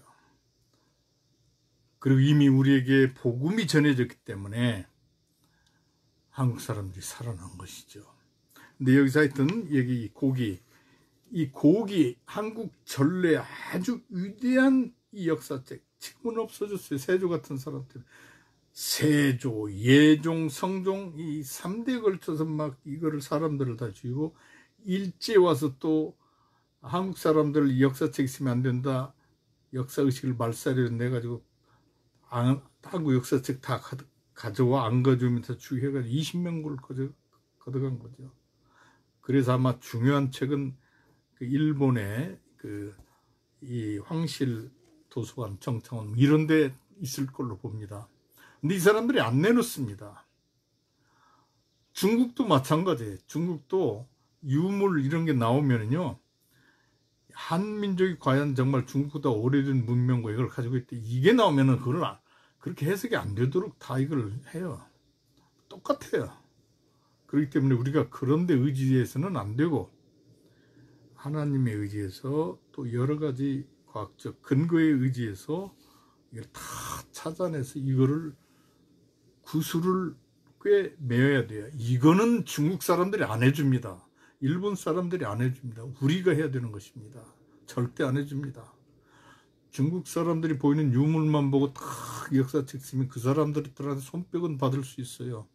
그리고 이미 우리에게 복음이 전해졌기 때문에 한국 사람들이 살아난 것이죠. 근데 여기서 하여튼, 여기 고기, 이 고기, 한국 전래 아주 위대한 이 역사책, 지금은 없어졌어요. 세조 같은 사람들. 세조, 예종, 성종, 이 삼 대에 걸쳐서 막 이거를 사람들을 다 죽이고, 일제 와서 또 한국 사람들 이 역사책 있으면 안 된다. 역사의식을 말살을 내가지고, 안, 한국 역사책 다 가, 가져와 안 가져오면서 죽여가지고 이십 명을 거저, 걷어간 거죠. 그래서 아마 중요한 책은 그 일본의 그 이 황실 도서관, 정창원 이런 데 있을 걸로 봅니다. 근데 이 사람들이 안 내놓습니다. 중국도 마찬가지예요. 중국도 유물 이런 게 나오면요. 한민족이 과연 정말 중국보다 오래된 문명과 이걸 가지고 있대. 이게 나오면은 그걸 아, 그렇게 해석이 안 되도록 다 이걸 해요. 똑같아요. 그렇기 때문에 우리가 그런 데 의지해서는 안 되고 하나님의 의지에서 또 여러 가지 과학적 근거에 의지해서 이걸 다 찾아내서 이거를 구슬을 꽤 매어야 돼요. 이거는 중국 사람들이 안 해줍니다. 일본 사람들이 안 해줍니다. 우리가 해야 되는 것입니다. 절대 안 해줍니다. 중국 사람들이 보이는 유물만 보고 딱 역사책 쓰면 그 사람들한테 손뼉은 받을 수 있어요.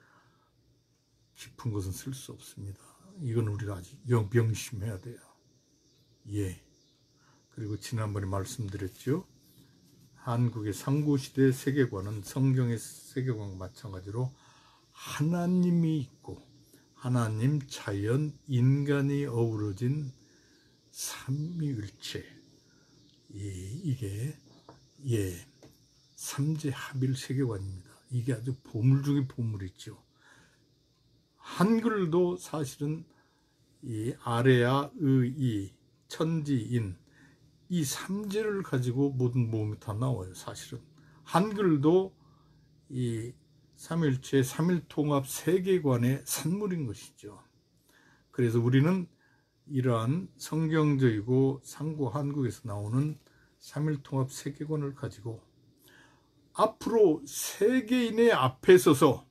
깊은 것은 쓸 수 없습니다. 이건 우리가 아직 명심해야 돼요. 예. 그리고 지난번에 말씀드렸죠. 한국의 삼국시대 세계관은 성경의 세계관과 마찬가지로 하나님이 있고 하나님, 자연, 인간이 어우러진 삼위일체. 예, 이게 예, 삼재합일 세계관입니다. 이게 아주 보물 중의 보물이죠. 한글도 사실은 이 아래야, 의이, 천지인 이 삼재를 가지고 모든 모음이 다 나와요. 사실은 한글도 이 삼일체 삼일통합 세계관의 산물인 것이죠. 그래서 우리는 이러한 성경적이고 상고 한국에서 나오는 삼일통합 세계관을 가지고 앞으로 세계인의 앞에 서서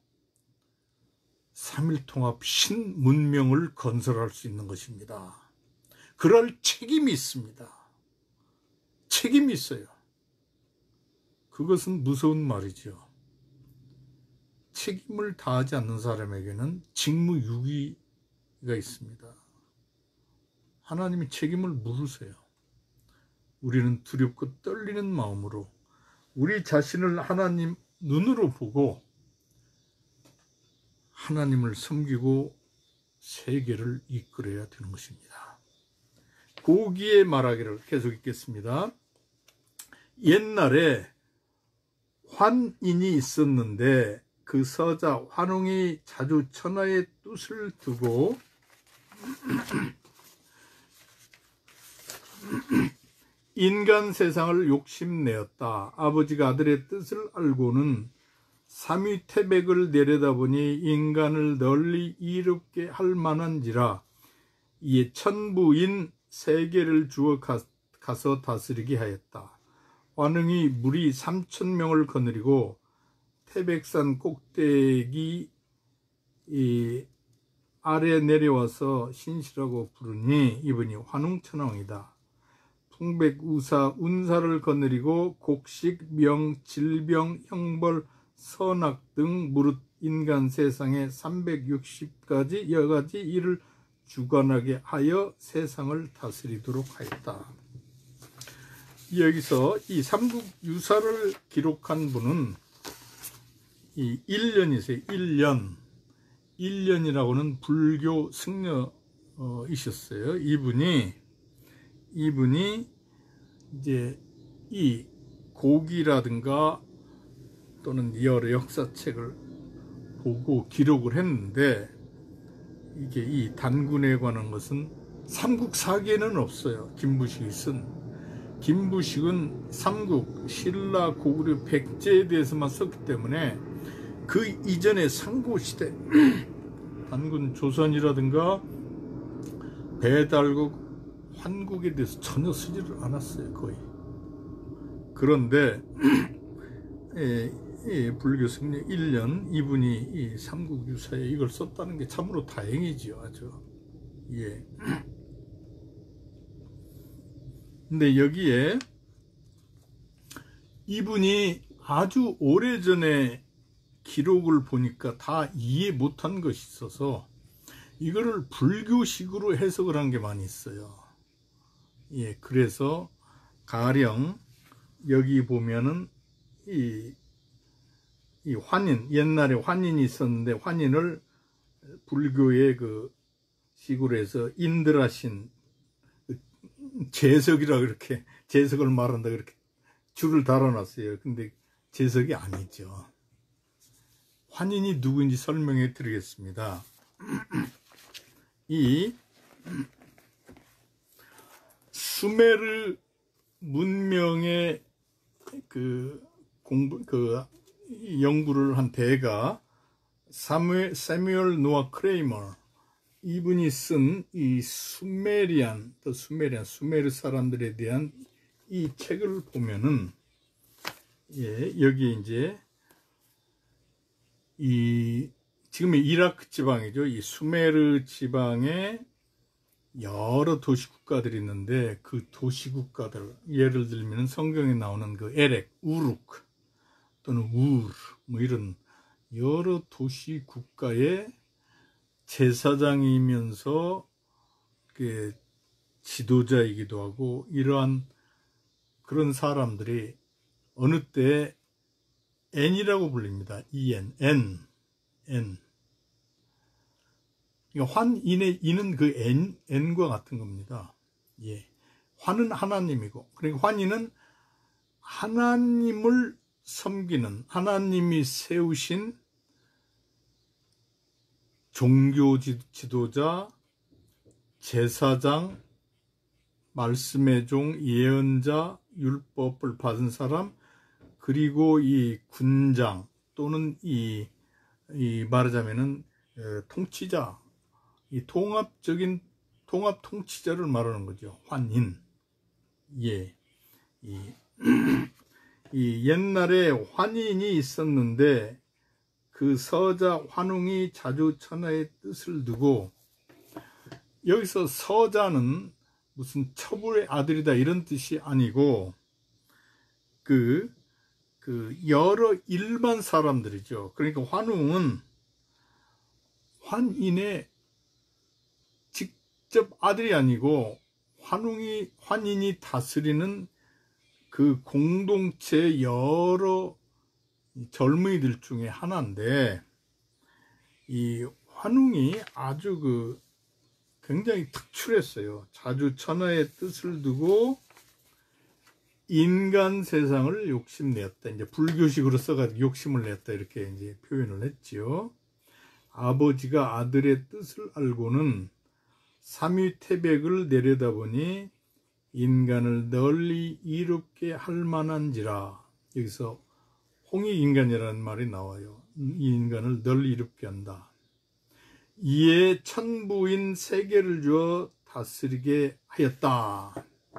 삼일통합 신문명을 건설할 수 있는 것입니다. 그럴 책임이 있습니다. 책임이 있어요. 그것은 무서운 말이죠. 책임을 다하지 않는 사람에게는 직무유기가 있습니다. 하나님이 책임을 물으세요. 우리는 두렵고 떨리는 마음으로 우리 자신을 하나님 눈으로 보고 하나님을 섬기고 세계를 이끌어야 되는 것입니다. 고기에 말하기를 계속 읽겠습니다. 옛날에 환인이 있었는데 그 서자 환웅이 자주 천하의 뜻을 두고 인간 세상을 욕심내었다. 아버지가 아들의 뜻을 알고는 삼위태백을 내려다보니 인간을 널리 이롭게 할 만한지라 이에 천부인 세계를 주어 가, 가서 다스리게 하였다. 환웅이 무리 삼천 명을 거느리고 태백산 꼭대기 이 아래 내려와서 신시라고 부르니 이분이 환웅천왕이다. 풍백우사 운사를 거느리고 곡식, 명, 질병, 형벌, 선악 등 무릇 인간 세상에 삼백육십 가지 여가지 일을 주관하게 하여 세상을 다스리도록 하였다. 여기서 이 삼국유사를 기록한 분은 이 일 년이세요. 일 년. 일 년이라고는 불교 승려이셨어요. 이분이, 이분이 이제 이 고기라든가 또는 여러 역사책을 보고 기록을 했는데 이게 이 단군에 관한 것은 삼국사기에는 없어요. 김부식이 쓴. 김부식은 삼국, 신라, 고구려, 백제에 대해서만 썼기 때문에 그 이전의 상고시대 단군 조선이라든가 배달국, 환국에 대해서 전혀 쓰지를 않았어요. 거의. 그런데 예, 예, 불교 승려 일 년 이분이 이 삼국유사에 이걸 썼다는 게 참으로 다행이지요. 아주. 예. 근데 여기에 이분이 아주 오래전에 기록을 보니까 다 이해 못한 것이 있어서 이거를 불교식으로 해석을 한 게 많이 있어요. 예, 그래서 가령 여기 보면은 이, 이 환인, 옛날에 환인이 있었는데 환인을 불교의 그 식으로 해서 인드라신 재석이라 그렇게 재석을 말한다 그렇게 줄을 달아놨어요. 근데 재석이 아니죠. 환인이 누구인지 설명해 드리겠습니다. 이 수메르 문명의 그 공부 그 연구를 한 대가 사무엘, 사무엘 노아 크레이머 이분이 쓴 이 수메리안, 또 수메리안, 수메르 사람들에 대한 이 책을 보면은, 예, 여기 이제, 이, 지금의 이라크 지방이죠. 이 수메르 지방에 여러 도시국가들이 있는데, 그 도시국가들, 예를 들면 성경에 나오는 그 에렉, 우룩, 또는 우르, 뭐 이런 여러 도시국가의 제사장이면서 그 지도자이기도 하고 이러한 그런 사람들이 어느 때 N이라고 불립니다. 이엔, N, N. 그러니까 환인의 인은 그 N, N과 같은 겁니다. 예. 환은 하나님이고, 그러니까 환인은 하나님을 섬기는 하나님이 세우신 종교 지도자, 제사장, 말씀의 종, 예언자, 율법을 받은 사람, 그리고 이 군장 또는 이, 이 말하자면은 에, 통치자, 이 통합적인 통합 통치자를 말하는 거죠. 환인. 예. 이, 이 옛날에 환인이 있었는데 그 서자 환웅이 자주 천하의 뜻을 두고, 여기서 서자는 무슨 처불의 아들이다 이런 뜻이 아니고 그, 그 여러 일반 사람들이죠. 그러니까 환웅은 환인의 직접 아들이 아니고 환웅이 환인이 다스리는 그 공동체 여러 젊은이들 중에 하나인데, 이 환웅이 아주 그 굉장히 특출했어요. 자주 천하의 뜻을 두고 인간 세상을 욕심내었다. 이제 불교식으로 써가지고 욕심을 냈다 이렇게 이제 표현을 했지요. 아버지가 아들의 뜻을 알고는 삼위태백을 내려다보니 인간을 널리 이롭게 할 만한지라. 여기서 홍익인간이라는 말이 나와요. 이 인간을 널리 이롭게 한다. 이에 천부인 세계를 주어 다스리게 하였다.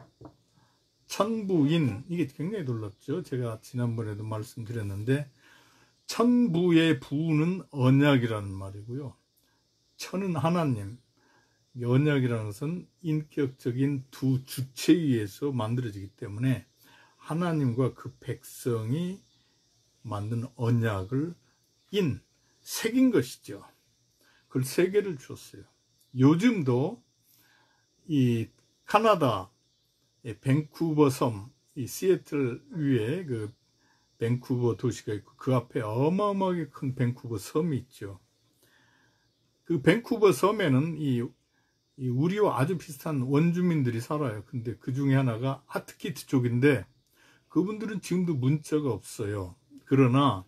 천부인, 이게 굉장히 놀랍죠. 제가 지난번에도 말씀드렸는데 천부의 부는 언약이라는 말이고요. 천은 하나님, 언약이라는 것은 인격적인 두 주체에 의해서 만들어지기 때문에 하나님과 그 백성이 만든 언약을 인, 새긴 것이죠. 그걸 세 개를 줬어요. 요즘도 이 카나다 밴쿠버 섬, 이 시애틀 위에 그 밴쿠버 도시가 있고 그 앞에 어마어마하게 큰 밴쿠버 섬이 있죠. 그 밴쿠버 섬에는 이, 이 우리와 아주 비슷한 원주민들이 살아요. 근데 그 중에 하나가 하트키트 쪽인데 그분들은 지금도 문자가 없어요. 그러나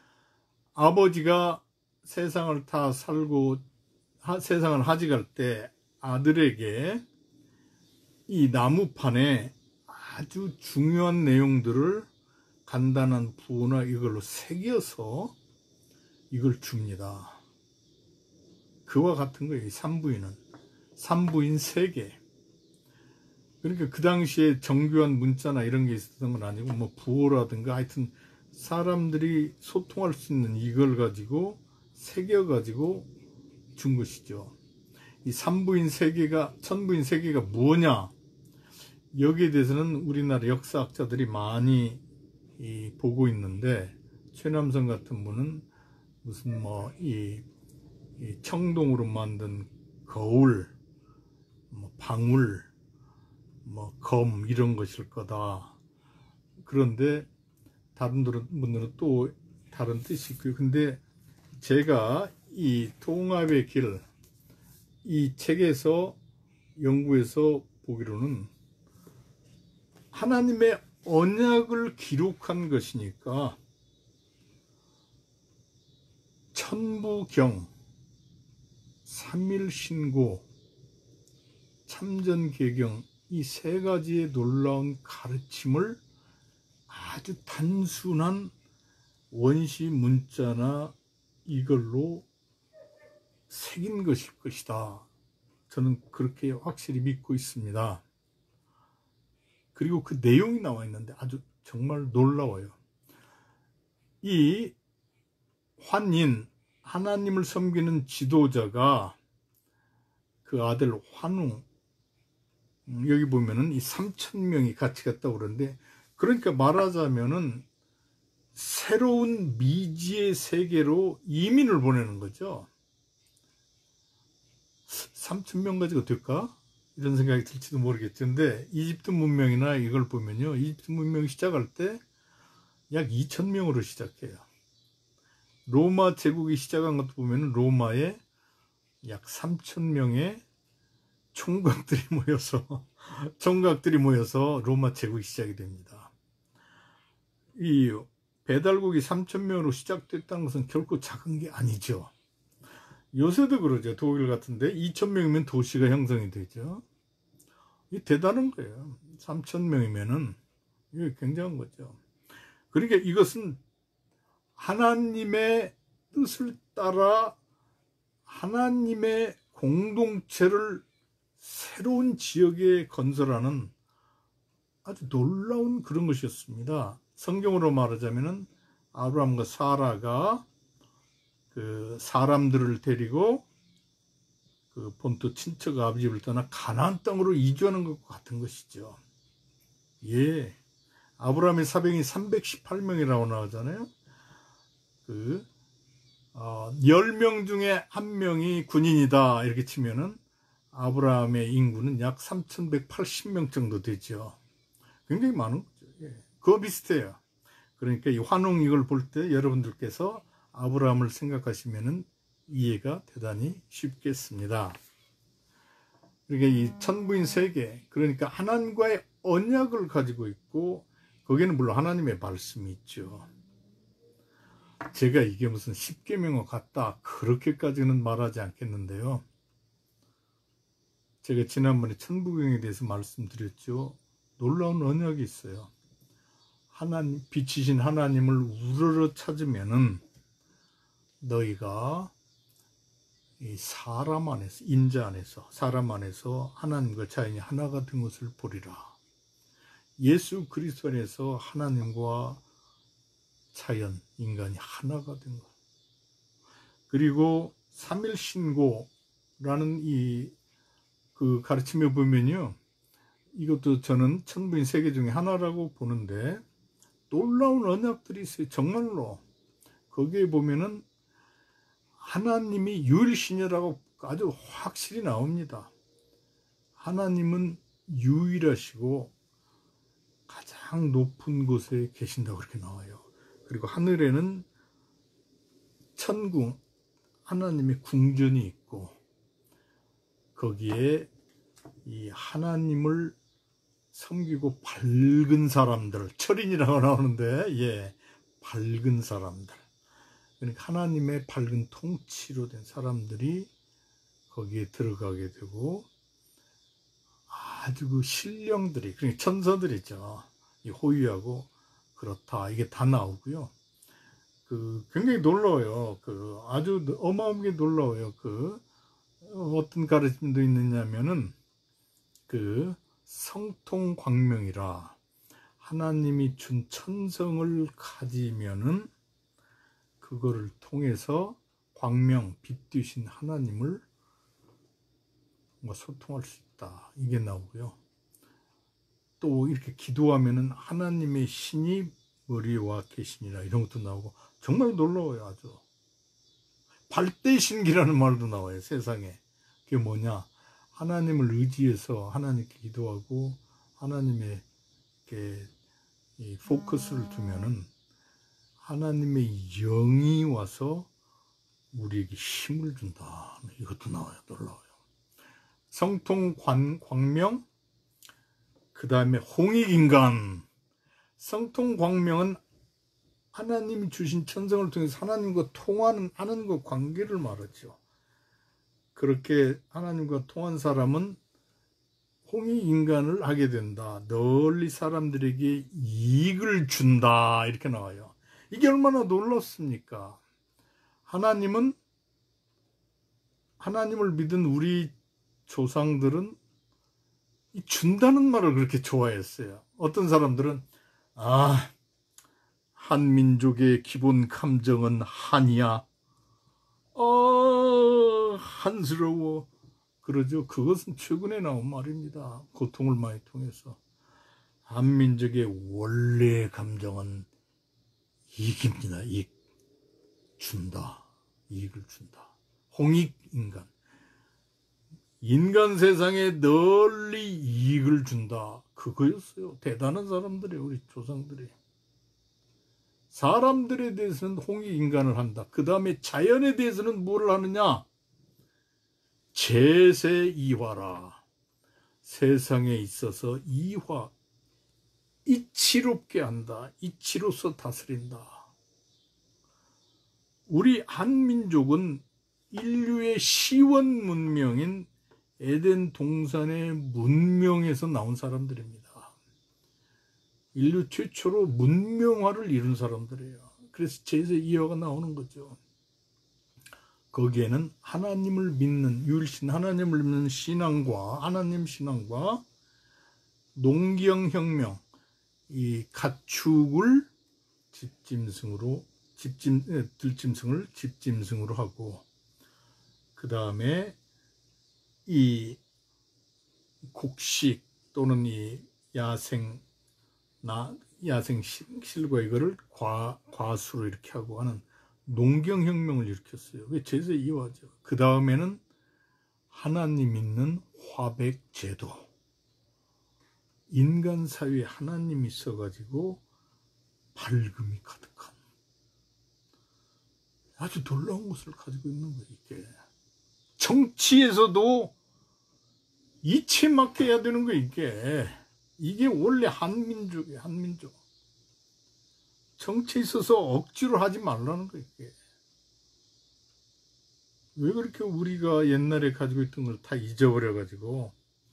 아버지가 세상을 다 살고 하, 세상을 하직할 때 아들에게 이 나무판에 아주 중요한 내용들을 간단한 부호나 이걸로 새겨서 이걸 줍니다. 그와 같은 거예요. 이 산부인은 산부인 세 개. 그러니까 그 당시에 정교한 문자나 이런 게 있었던 건 아니고 뭐 부호라든가 하여튼 사람들이 소통할 수 있는 이걸 가지고 새겨 가지고 준 것이죠. 이 산부인 세 개가 천부인 세 개가 뭐냐, 여기에 대해서는 우리나라 역사학자들이 많이 이 보고 있는데, 최남선 같은 분은 무슨 뭐 이 이 청동으로 만든 거울, 뭐 방울, 뭐 검 이런 것일 거다. 그런데 다른 분들은 또 다른 뜻이 있고요. 근데 제가 이 통합의 길, 이 책에서 연구해서 보기로는 하나님의 언약을 기록한 것이니까 천부경, 삼일신고, 참전개경 이 세 가지의 놀라운 가르침을 아주 단순한 원시 문자나 이걸로 새긴 것일 것이다. 저는 그렇게 확실히 믿고 있습니다. 그리고 그 내용이 나와 있는데 아주 정말 놀라워요. 이 환인, 하나님을 섬기는 지도자가 그 아들 환웅, 여기 보면은 이 삼천 명이 같이 갔다고 그러는데, 그러니까 말하자면은 새로운 미지의 세계로 이민을 보내는 거죠. 삼천 명 가지고 될까? 이런 생각이 들지도 모르겠는데, 이집트 문명이나 이걸 보면요, 이집트 문명이 시작할 때 약 이천 명으로 시작해요. 로마 제국이 시작한 것도 보면 로마에 약 삼천 명의 총각들이 모여서 총각들이 모여서 로마 제국이 시작이 됩니다. 이 배달국이 삼천 명으로 시작됐다는 것은 결코 작은 게 아니죠. 요새도 그러죠. 독일 같은데 이천 명이면 도시가 형성이 되죠. 이 대단한 거예요. 삼천 명이면은 이게 굉장한 거죠. 그러니까 이것은 하나님의 뜻을 따라 하나님의 공동체를 새로운 지역에 건설하는 아주 놀라운 그런 것이었습니다. 성경으로 말하자면은 아브라함과 사라가 그 사람들을 데리고 그 본토 친척 아버지 집을 떠나 가나안 땅으로 이주하는 것과 같은 것이죠. 예, 아브라함의 사병이 삼백십팔 명이라고 나오잖아요. 그 어, 열 명 중에 한 명이 군인이다 이렇게 치면은 아브라함의 인구는 약 삼천백팔십 명 정도 되죠. 굉장히 많은 거죠. 예. 그거 비슷해요. 그러니까 이 환웅 이걸 볼 때 여러분들께서 아브라함을 생각하시면은 이해가 대단히 쉽겠습니다. 그러니까 이 천부인 세계, 그러니까 하나님과의 언약을 가지고 있고 거기에는 물론 하나님의 말씀이 있죠. 제가 이게 무슨 십계명과 같다 그렇게까지는 말하지 않겠는데요. 제가 지난번에 천부경에 대해서 말씀드렸죠. 놀라운 언약이 있어요. 하나님, 빛이신 하나님을 우러러 찾으면은 너희가 이 사람 안에서, 인자 안에서, 사람 안에서 하나님과 자연이 하나가 된 것을 보리라. 예수 그리스도 안에서 하나님과 자연, 인간이 하나가 된 것. 그리고 삼일신고라는 이 그 가르침에 보면요. 이것도 저는 천부인 세계 중에 하나라고 보는데 놀라운 언약들이 있어요. 정말로. 거기에 보면은 하나님이 유일신이라고 아주 확실히 나옵니다. 하나님은 유일하시고 가장 높은 곳에 계신다고 그렇게 나와요. 그리고 하늘에는 천궁, 하나님의 궁전이 있고 거기에 이 하나님을 섬기고 밝은 사람들, 철인이라고 나오는데 예, 밝은 사람들. 그러니까 하나님의 밝은 통치로 된 사람들이 거기에 들어가게 되고 아주 그 신령들이, 그러니까 천사들이죠. 이 호위하고 그렇다. 이게 다 나오고요. 그 굉장히 놀라워요. 그 아주 어마어마하게 놀라워요. 그 어떤 가르침도 있느냐면은 그 성통광명이라 하나님이 준 천성을 가지면은 그거를 통해서 광명, 빛 되신 하나님을 뭐 소통할 수 있다. 이게 나오고요. 또 이렇게 기도하면은 하나님의 신이 머리에 와 계시니라 이런 것도 나오고 정말 놀라워요. 아주 발대신기라는 말도 나와요. 세상에. 그게 뭐냐, 하나님을 의지해서 하나님께 기도하고 하나님의 이렇게 이 포커스를 두면은 하나님의 영이 와서 우리에게 힘을 준다. 이것도 나와요. 놀라워요. 성통 관, 광명, 그 다음에 홍익인간. 성통 광명은 하나님이 주신 천성을 통해서 하나님과 통하는 하는 그 관계를 말하죠. 그렇게 하나님과 통한 사람은 홍익인간을 하게 된다. 널리 사람들에게 이익을 준다. 이렇게 나와요. 이게 얼마나 놀랍습니까? 하나님은, 하나님을 믿은 우리 조상들은 이 준다는 말을 그렇게 좋아했어요. 어떤 사람들은 아, 한민족의 기본 감정은 한이야. 어, 한스러워. 그러죠. 그것은 최근에 나온 말입니다. 고통을 많이 통해서. 한민족의 원래의 감정은 이익입니다. 이익. 준다. 이익을 준다. 홍익인간. 인간 세상에 널리 이익을 준다. 그거였어요. 대단한 사람들이에요. 우리 조상들이. 사람들에 대해서는 홍익인간을 한다. 그 다음에 자연에 대해서는 뭐를 하느냐? 제세이화라. 세상에 있어서 이화, 이치롭게 한다. 이치로서 다스린다. 우리 한민족은 인류의 시원 문명인 에덴 동산의 문명에서 나온 사람들입니다. 인류 최초로 문명화를 이룬 사람들이에요. 그래서 제세 이화가 나오는 거죠. 거기에는 하나님을 믿는, 유일신 하나님을 믿는 신앙과, 하나님 신앙과 농경혁명, 이 가축을 집짐승으로, 집짐, 들짐승을 집짐승으로 하고, 그 다음에 이 곡식 또는 이 야생, 나, 야생 실과 이거를 과, 과수로 이렇게 하고 하는 농경혁명을 일으켰어요. 그게 제세 이화죠. 그 다음에는 하나님 있는 화백제도. 인간 사회에 하나님이 있어가지고 밝음이 가득한 아주 놀라운 것을 가지고 있는 거예요. 이게 정치에서도 이치에 맡겨야 되는 거예요. 이게 이게 원래 한민족이에요. 한민족. 정치에 있어서 억지로 하지 말라는 거예요. 이게 왜 그렇게 우리가 옛날에 가지고 있던 걸 다 잊어버려 가지고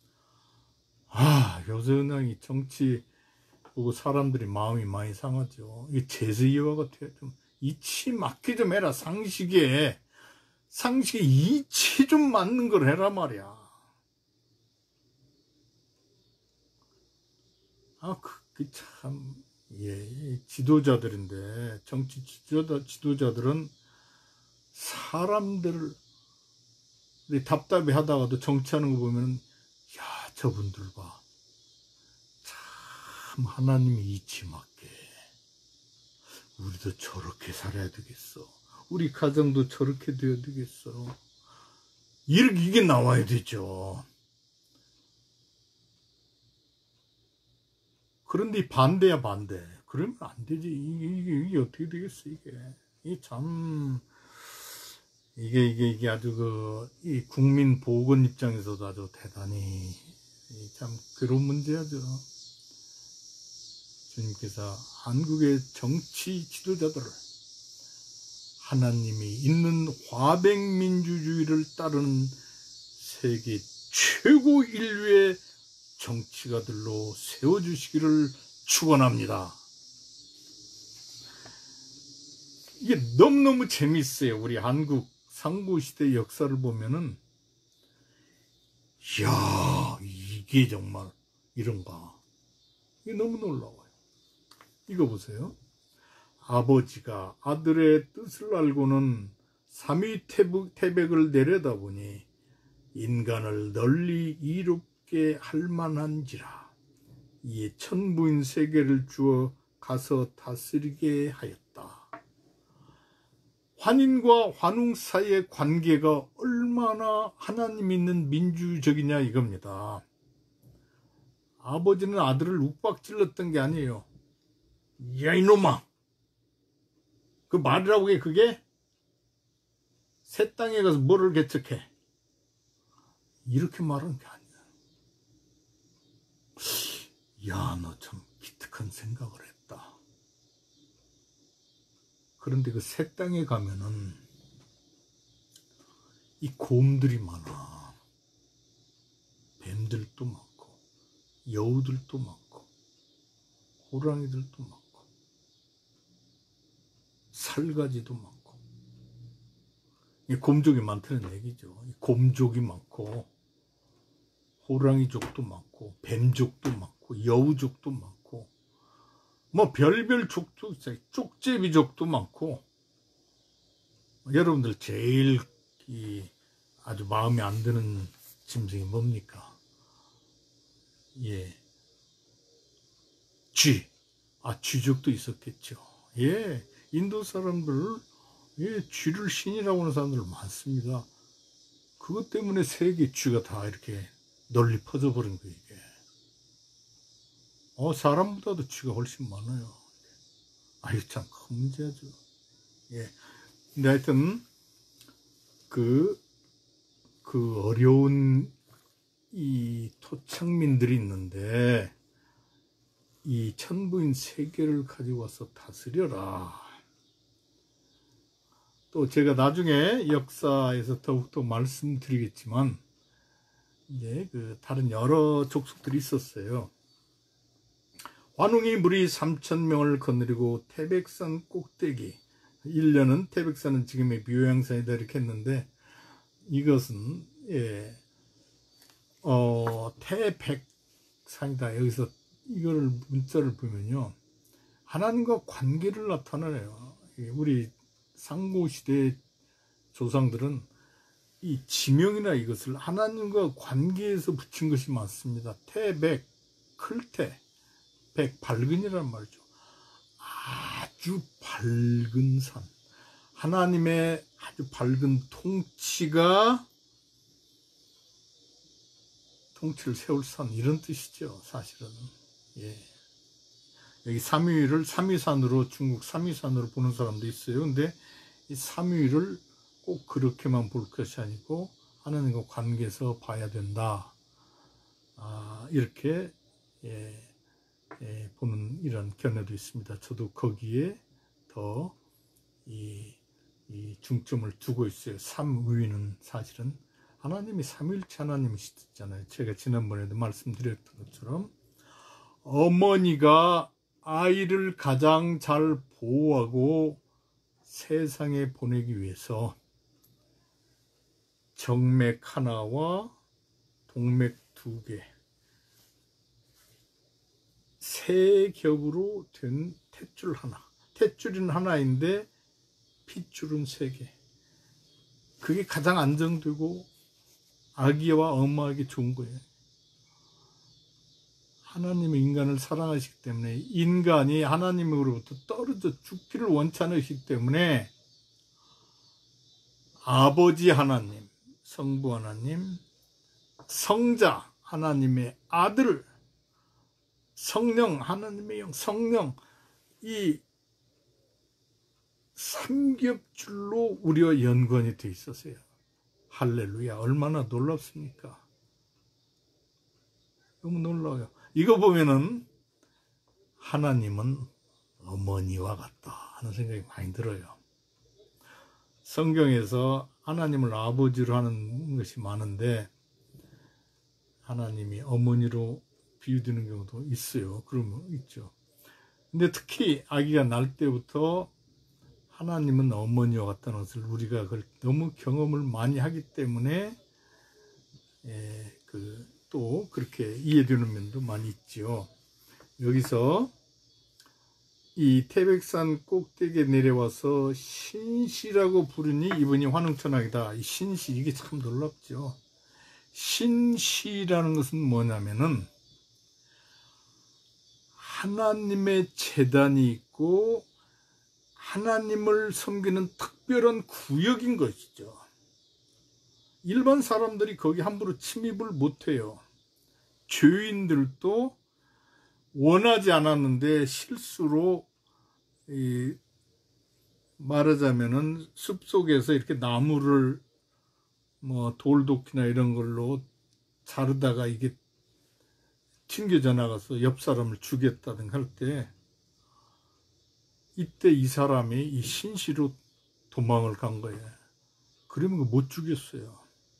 아 요새는 이 정치 보고 사람들이 마음이 많이 상하죠. 이 제세이화가 좀 이치 맞게 좀 해라. 상식에 상식에 이치 좀 맞는 걸 해라 말이야. 아, 그 참, 예, 지도자들인데, 정치 지도자, 지도자들은 사람들을 답답해 하다가도 정치하는 거 보면, 야, 저분들 봐. 참, 하나님이 이치 맞게. 우리도 저렇게 살아야 되겠어. 우리 가정도 저렇게 되어야 되겠어. 이렇게, 이게 나와야 되죠. 그런데 반대야, 반대. 그러면 안 되지. 이게, 이게, 이게 어떻게 되겠어, 이게. 이게 참, 이게, 이게, 이게 아주 그, 이 국민 보건 입장에서도 아주 대단히, 참, 그런 문제야죠. 주님께서 한국의 정치 지도자들을 하나님이 있는 화백민주주의를 따르는 세계 최고 인류의 정치가들로 세워주시기를 축원합니다. 이게 너무너무 재밌어요. 우리 한국 상고시대 역사를 보면은 이야 이게 정말 이런가. 이게 너무 놀라워요. 이거 보세요. 아버지가 아들의 뜻을 알고는 삼위태백을 내려다보니 인간을 널리 이롭게 할 만한지라 이에 천부인 세계를 주어 가서 다스리게 하였다. 환인과 환웅 사이의 관계가 얼마나 하나님 있는 민주적이냐 이겁니다. 아버지는 아들을 욱박질렀던 게 아니에요. 야 이놈아 그 말이라고 해. 그게 새 땅에 가서 뭐를 개척해 이렇게 말하는 게 아니야. 야 너 참 기특한 생각을 했다. 그런데 그 새 땅에 가면은 이 곰들이 많아. 뱀들도 많고 여우들도 많고 호랑이들도 많고 살가지도 많고 이 곰족이 많다는 얘기죠. 이 곰족이 많고 호랑이족도 많고 뱀족도 많고 여우족도 많고 뭐 별별 족도 있어요. 쪽제비족도 많고 여러분들 제일 이 아주 마음에 안 드는 짐승이 뭡니까? 예, 쥐. 아, 쥐족도 있었겠죠. 예, 인도 사람들, 예, 쥐를 신이라고 하는 사람들 많습니다. 그것 때문에 세계 쥐가 다 이렇게 널리 퍼져버린 거예요, 이게. 어, 사람보다도 쥐가 훨씬 많아요. 아유, 참, 큰 문제죠. 예. 근데 하여튼, 그, 그 어려운 이 토착민들이 있는데, 이 천부인 세계를 가지고 와서 다스려라. 또 제가 나중에 역사에서 더욱더 말씀드리겠지만, 이제 그 다른 여러 족속들이 있었어요. 환웅이 무리 삼천 명을 거느리고 태백산 꼭대기, 일 년은 태백산은 지금의 묘양산이다 이렇게 했는데, 이것은 예, 어, 태백산이다. 여기서 이거를 문자를 보면요, 하나님과 관계를 나타내요. 우리 상고시대 조상들은 이 지명이나 이것을 하나님과 관계에서 붙인 것이 많습니다. 태백, 클태, 백, 밝은이란 말이죠. 아주 밝은 산, 하나님의 아주 밝은 통치가 통치를 세울 산, 이런 뜻이죠. 사실은. 예. 여기 삼위를 삼위산으로, 중국 삼위산으로 보는 사람도 있어요. 근데 이 삼위를 꼭 그렇게만 볼 것이 아니고 하나님과 관계에서 봐야 된다. 아, 이렇게 예, 예, 보는 이런 견해도 있습니다. 저도 거기에 더 이, 이 중점을 두고 있어요. 삼위는 사실은 하나님이 삼위일체 하나님이시잖아요. 제가 지난번에도 말씀드렸던 것처럼 어머니가 아이를 가장 잘 보호하고 세상에 보내기 위해서 정맥 하나와 동맥 두 개, 세 겹으로 된 탯줄 하나, 탯줄은 하나인데 핏줄은 세 개, 그게 가장 안정되고 아기와 엄마에게 좋은 거예요. 하나님이 인간을 사랑하시기 때문에, 인간이 하나님으로부터 떨어져 죽기를 원치 않으시기 때문에 아버지 하나님, 성부 하나님, 성자 하나님의 아들, 성령 하나님의 영, 성령, 이 삼겹줄로 우리와 연관이 되어 있었어요. 할렐루야, 얼마나 놀랍습니까? 너무 놀라워요. 이거 보면은 하나님은 어머니와 같다 하는 생각이 많이 들어요. 성경에서 하나님을 아버지로 하는 것이 많은데 하나님이 어머니로 비유되는 경우도 있어요. 그러면 있죠. 근데 특히 아기가 날 때부터 하나님은 어머니와 같다는 것을 우리가 그걸 너무 경험을 많이 하기 때문에 예, 그 또 그렇게 이해되는 면도 많이 있죠. 여기서 이 태백산 꼭대기에 내려와서 신시라고 부르니 이분이 환웅천왕이다. 이 신시, 이게 참 놀랍죠. 신시라는 것은 뭐냐면은 하나님의 제단이 있고 하나님을 섬기는 특별한 구역인 것이죠. 일반 사람들이 거기 함부로 침입을 못해요. 죄인들도 원하지 않았는데 실수로 이 말하자면은 숲속에서 이렇게 나무를 뭐 돌도끼나 이런 걸로 자르다가 이게 튕겨져 나가서 옆 사람을 죽였다든가 할 때, 이때 이 사람이 이 신시로 도망을 간 거예요. 그러면 못 죽였어요.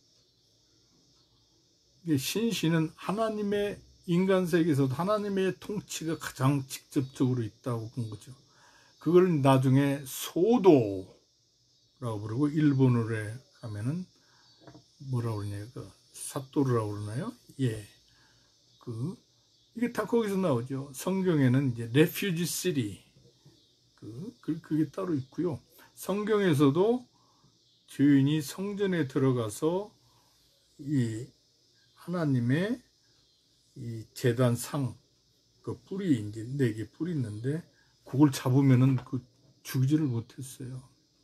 신시는 하나님의, 인간 세계에서도 하나님의 통치가 가장 직접적으로 있다고 본 거죠. 그걸 나중에 소도라고 부르고, 일본어로 가면은 뭐라고 그러냐, 그 사토르라고 그러나요? 예. 그, 이게 다 거기서 나오죠. 성경에는 이제 레퓨지 시리, 그, 그, 그게 따로 있고요. 성경에서도 죄인이 성전에 들어가서 이 하나님의 이 제단 상, 그 뿔이 이제 네 개 뿔이 있는데, 그걸 잡으면은 그 죽이지를 못했어요.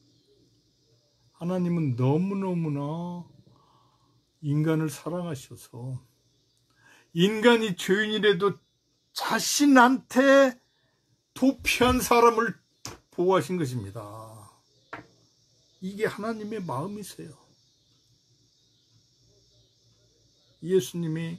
하나님은 너무너무나 인간을 사랑하셔서, 인간이 죄인이라도 자신한테 도피한 사람을 보호하신 것입니다. 이게 하나님의 마음이세요. 예수님이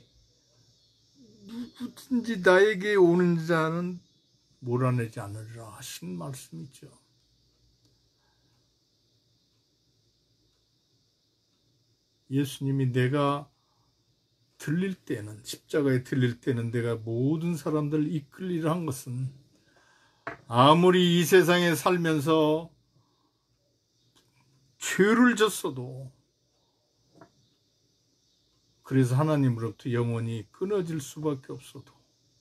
누구든지 나에게 오는 자는 몰아내지 않으리라 하신 말씀이죠. 예수님이 내가 들릴 때는, 십자가에 들릴 때는 내가 모든 사람들을 이끌리라 한 것은 아무리 이 세상에 살면서 죄를 졌어도, 그래서 하나님으로부터 영원히 끊어질 수밖에 없어도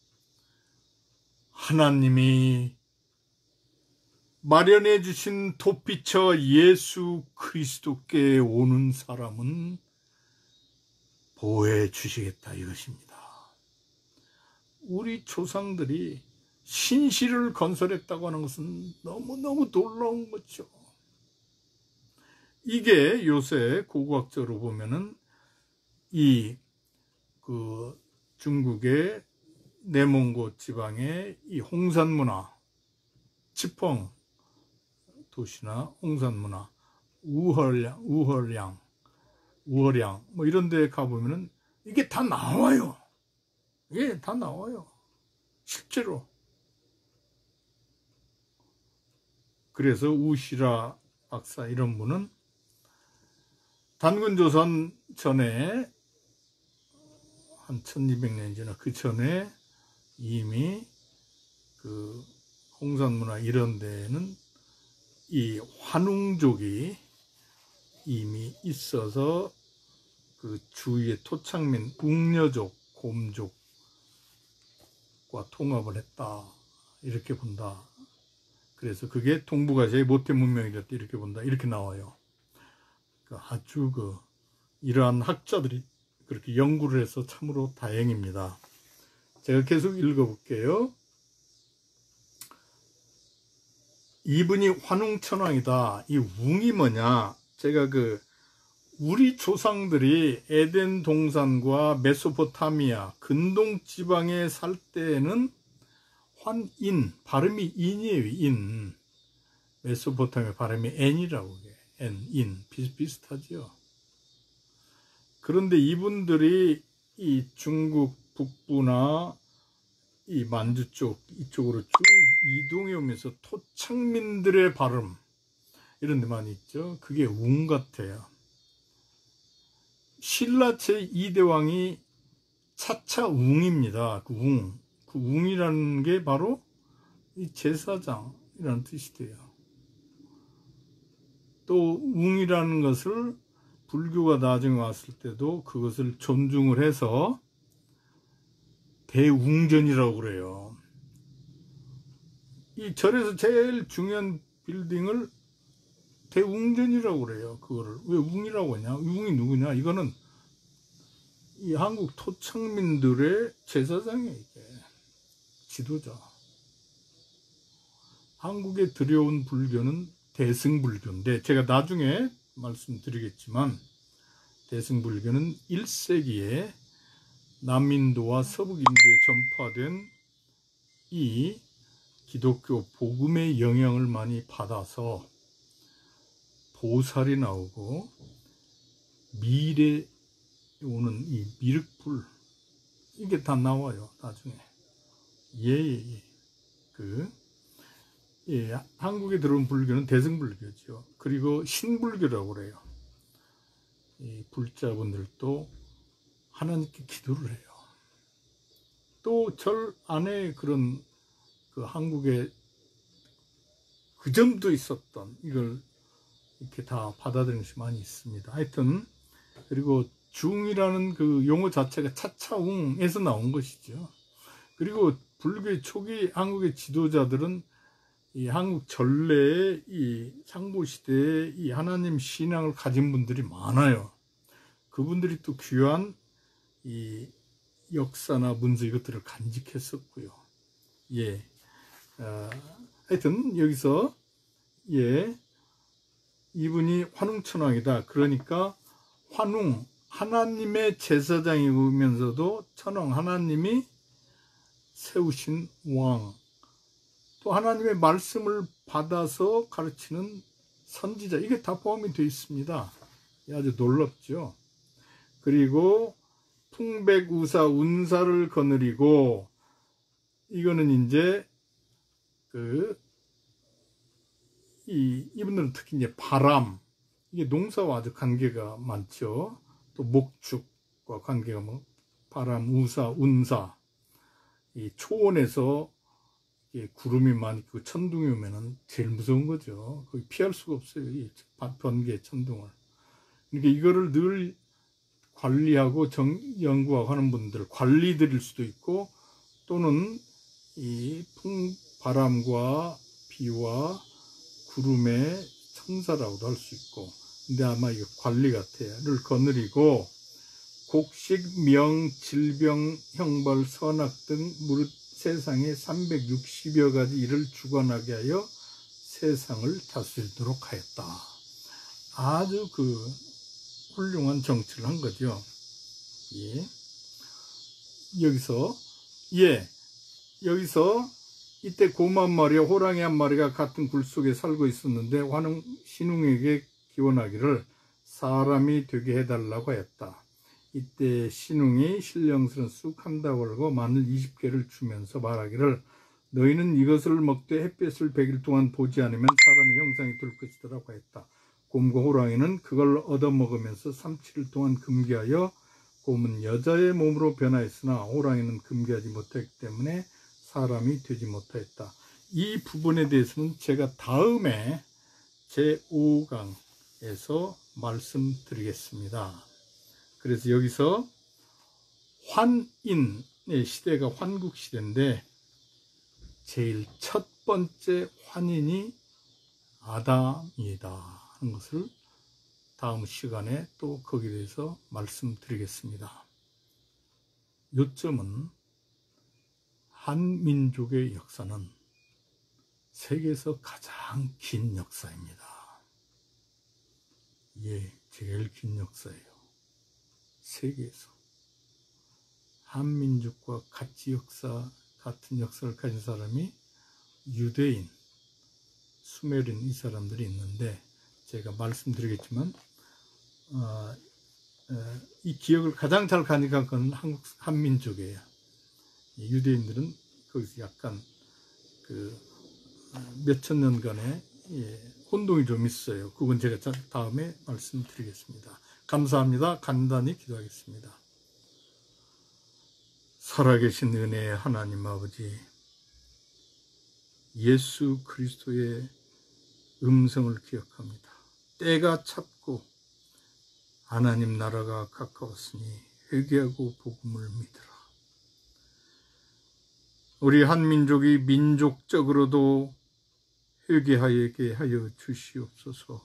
하나님이 마련해 주신 도피처 예수 그리스도께 오는 사람은 보호해 주시겠다 이것입니다. 우리 조상들이 신실을 건설했다고 하는 것은 너무너무 놀라운 거죠. 이게 요새 고고학적으로 보면은 이 그 중국의 내몽고 지방의 이 홍산문화, 치펑 도시나 홍산문화, 우헐량, 우헐량, 우허량 뭐 이런 데 가보면은 이게 다 나와요. 이게 다 나와요. 실제로. 그래서 우시라 박사 이런 분은 단군조선 전에 한 천이백 년 전에 그 전에 이미 그 홍산문화 이런 데는 이 환웅족이 이미 있어서 그 주위의 토착민 웅녀족, 곰족과 통합을 했다 이렇게 본다. 그래서 그게 동북아시아의 모태 문명이었다 이렇게 본다 이렇게 나와요. 그 아주 그 이러한 학자들이 그렇게 연구를 해서 참으로 다행입니다. 제가 계속 읽어볼게요. 이분이 환웅천왕이다. 이 웅이 뭐냐? 제가 그 우리 조상들이 에덴 동산과 메소포타미아 근동 지방에 살 때는 환인, 발음이 인이에요. 인. 메소포타미아 발음이 n이라고 해. n, 인. 비슷비슷하죠. 그런데 이분들이 이 중국 북부나 이 만주 쪽 이쪽으로 쭉 이동해 오면서 토착민들의 발음 이런 데 많이 있죠. 그게 웅 같아요. 신라 제이 대 왕이 차차 웅입니다. 그 웅. 그 웅이라는 게 바로 이 제사장이라는 뜻이 돼요. 또 웅이라는 것을 불교가 나중에 왔을 때도 그것을 존중을 해서 대웅전이라고 그래요. 이 절에서 제일 중요한 빌딩을 대웅전이라고 그래요. 그거를 왜 웅이라고 하냐? 웅이 누구냐? 이거는 이 한국 토착민들의 제사장이에요. 이게 지도자. 한국에 들여온 불교는 대승불교인데 제가 나중에 말씀드리겠지만 대승불교는 일 세기에 남인도와 서북인도에 전파된 이 기독교 복음의 영향을 많이 받아서 보살이 나오고 미래 오는 이 미륵불 이게 다 나와요. 나중에 예예 예. 그 예, 한국에 들어온 불교는 대승불교죠. 그리고 신불교라고 그래요. 이 불자분들도 하나님께 기도를 해요. 또 절 안에 그런 그 한국에 그 점도 있었던 이걸 이렇게 다 받아들이는 것이 많이 있습니다. 하여튼 그리고 중이라는 그 용어 자체가 차차웅에서 나온 것이죠. 그리고 불교의 초기 한국의 지도자들은 이 한국 전래의 이 상보시대에 이 하나님 신앙을 가진 분들이 많아요. 그분들이 또 귀한 이 역사나 문서 이것들을 간직했었고요. 예. 어, 하여튼 여기서 예. 이분이 환웅천왕이다. 그러니까 환웅 하나님의 제사장이면서도 천왕 하나님이 세우신 왕. 또 하나님의 말씀을 받아서 가르치는 선지자 이게 다 포함이 되어 있습니다. 아주 놀랍죠. 그리고 풍백우사 운사를 거느리고 이거는 이제 그 이 이분들은 특히 이제 바람 이게 농사와 아주 관계가 많죠. 또 목축과 관계가 뭐 바람, 우사, 운사, 이 초원에서 구름이 많이 있고 천둥이 오면은 제일 무서운 거죠. 거의 피할 수가 없어요. 이 번개, 천둥을. 그러니까 이거를 늘 관리하고 정, 연구하고 하는 분들, 관리들일 수도 있고, 또는 이 풍, 바람과 비와 구름의 천사라고도 할 수 있고, 근데 아마 이거 관리 같아요.를 거느리고, 곡식, 명, 질병, 형벌, 선악 등 무릇 세상에 삼백육십여 가지 일을 주관하게 하여 세상을 다스리도록 하였다. 아주 그 훌륭한 정치를 한 거죠. 예. 여기서, 예. 여기서 이때 곰 한 마리와 호랑이 한 마리가 같은 굴 속에 살고 있었는데 환웅, 신웅에게 기원하기를 사람이 되게 해달라고 했다. 이때 신웅이 신령스런 쑥 한다고 하고 마늘 이십 개를 주면서 말하기를 너희는 이것을 먹되 햇볕을 백 일 동안 보지 않으면 사람의 형상이 될 것이라고 했다. 곰과 호랑이는 그걸 얻어먹으면서 삼칠 일 동안 금기하여 곰은 여자의 몸으로 변화했으나 호랑이는 금기하지 못했기 때문에 사람이 되지 못하였다. 이 부분에 대해서는 제가 다음에 제오 강에서 말씀드리겠습니다. 그래서 여기서 환인의 시대가 환국시대인데 제일 첫 번째 환인이 아담이다 하는 것을 다음 시간에 또 거기에 대해서 말씀드리겠습니다. 요점은 한민족의 역사는 세계에서 가장 긴 역사입니다. 예, 제일 긴 역사예요. 세계에서. 한민족과 같이 역사, 같은 역사를 가진 사람이 유대인, 수메르인 이 사람들이 있는데 제가 말씀드리겠지만 어, 어, 이 기억을 가장 잘 가져간 건 한국 한민족이에요. 유대인들은 거기서 약간 그 몇천 년간의 예, 혼동이 좀 있어요. 그건 제가 다음에 말씀드리겠습니다. 감사합니다. 간단히 기도하겠습니다. 살아계신 은혜의 하나님 아버지, 예수 그리스도의 음성을 기억합니다. 때가 찼고 하나님 나라가 가까웠으니 회개하고 복음을 믿으라. 우리 한민족이 민족적으로도 회개하게 하여 주시옵소서.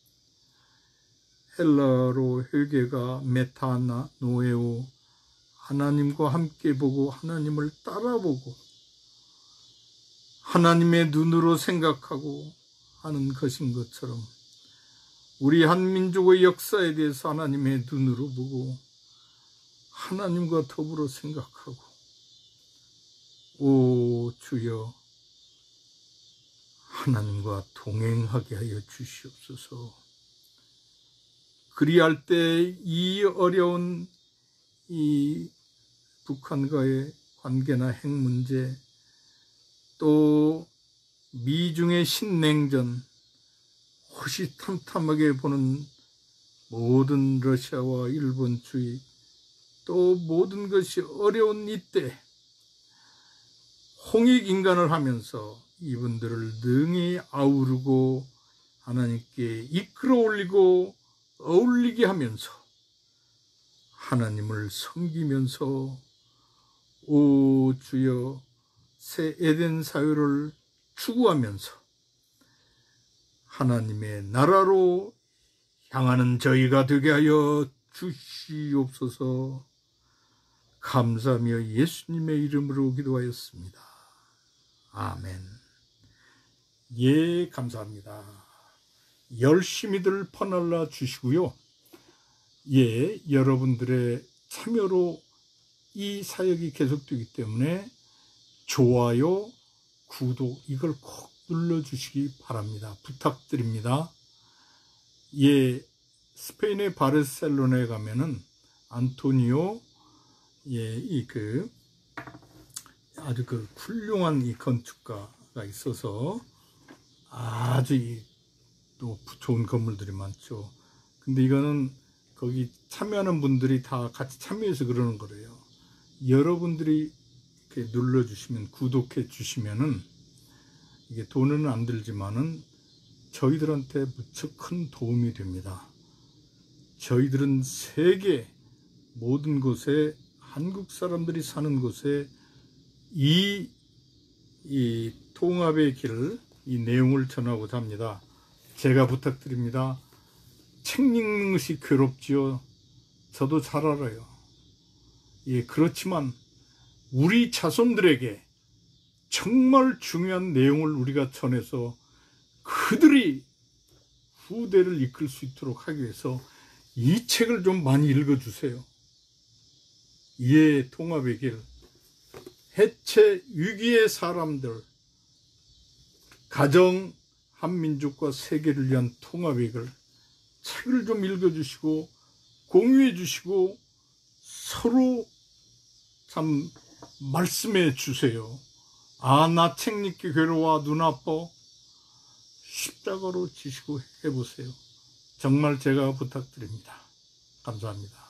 헬라로 회개가 메타나 노에오, 하나님과 함께 보고 하나님을 따라보고 하나님의 눈으로 생각하고 하는 것인 것처럼 우리 한민족의 역사에 대해서 하나님의 눈으로 보고 하나님과 더불어 생각하고 오 주여 하나님과 동행하게 하여 주시옵소서. 그리할 때 이 어려운 이 북한과의 관계나 핵 문제, 또 미중의 신냉전, 호시탐탐하게 보는 모든 러시아와 일본주의, 또 모든 것이 어려운 이때 홍익인간을 하면서 이분들을 능히 아우르고 하나님께 이끌어 올리고 어울리게 하면서 하나님을 섬기면서 오 주여 새 에덴 사회를 추구하면서 하나님의 나라로 향하는 저희가 되게 하여 주시옵소서. 감사하며 예수님의 이름으로 기도하였습니다. 아멘. 예, 감사합니다. 열심히들 퍼날라 주시고요. 예, 여러분들의 참여로 이 사역이 계속되기 때문에 좋아요, 구독 이걸 꼭 눌러주시기 바랍니다. 부탁드립니다. 예, 스페인의 바르셀로나에 가면은 안토니오 예, 이 그 아주 그 훌륭한 이 건축가가 있어서 아주 이 또 좋은 건물들이 많죠. 근데 이거는 거기 참여하는 분들이 다 같이 참여해서 그러는 거래요. 여러분들이 이렇게 눌러주시면, 구독해 주시면은, 이게 돈은 안 들지만은 저희들한테 무척 큰 도움이 됩니다. 저희들은 세계 모든 곳에, 한국 사람들이 사는 곳에 이, 이 통합의 길, 이 내용을 전하고자 합니다. 제가 부탁드립니다. 책 읽는 것이 괴롭지요. 저도 잘 알아요. 예, 그렇지만 우리 자손들에게 정말 중요한 내용을 우리가 전해서 그들이 후대를 이끌 수 있도록 하기 위해서 이 책을 좀 많이 읽어주세요. 이해 통합의 길, 해체 위기의 사람들, 가정, 한민족과 세계를 위한 통합의 길, 책을 좀 읽어주시고 공유해 주시고 서로 참 말씀해 주세요. 아, 나 책 읽기 괴로워, 눈 아파. 십자가로 지시고 해보세요. 정말 제가 부탁드립니다. 감사합니다.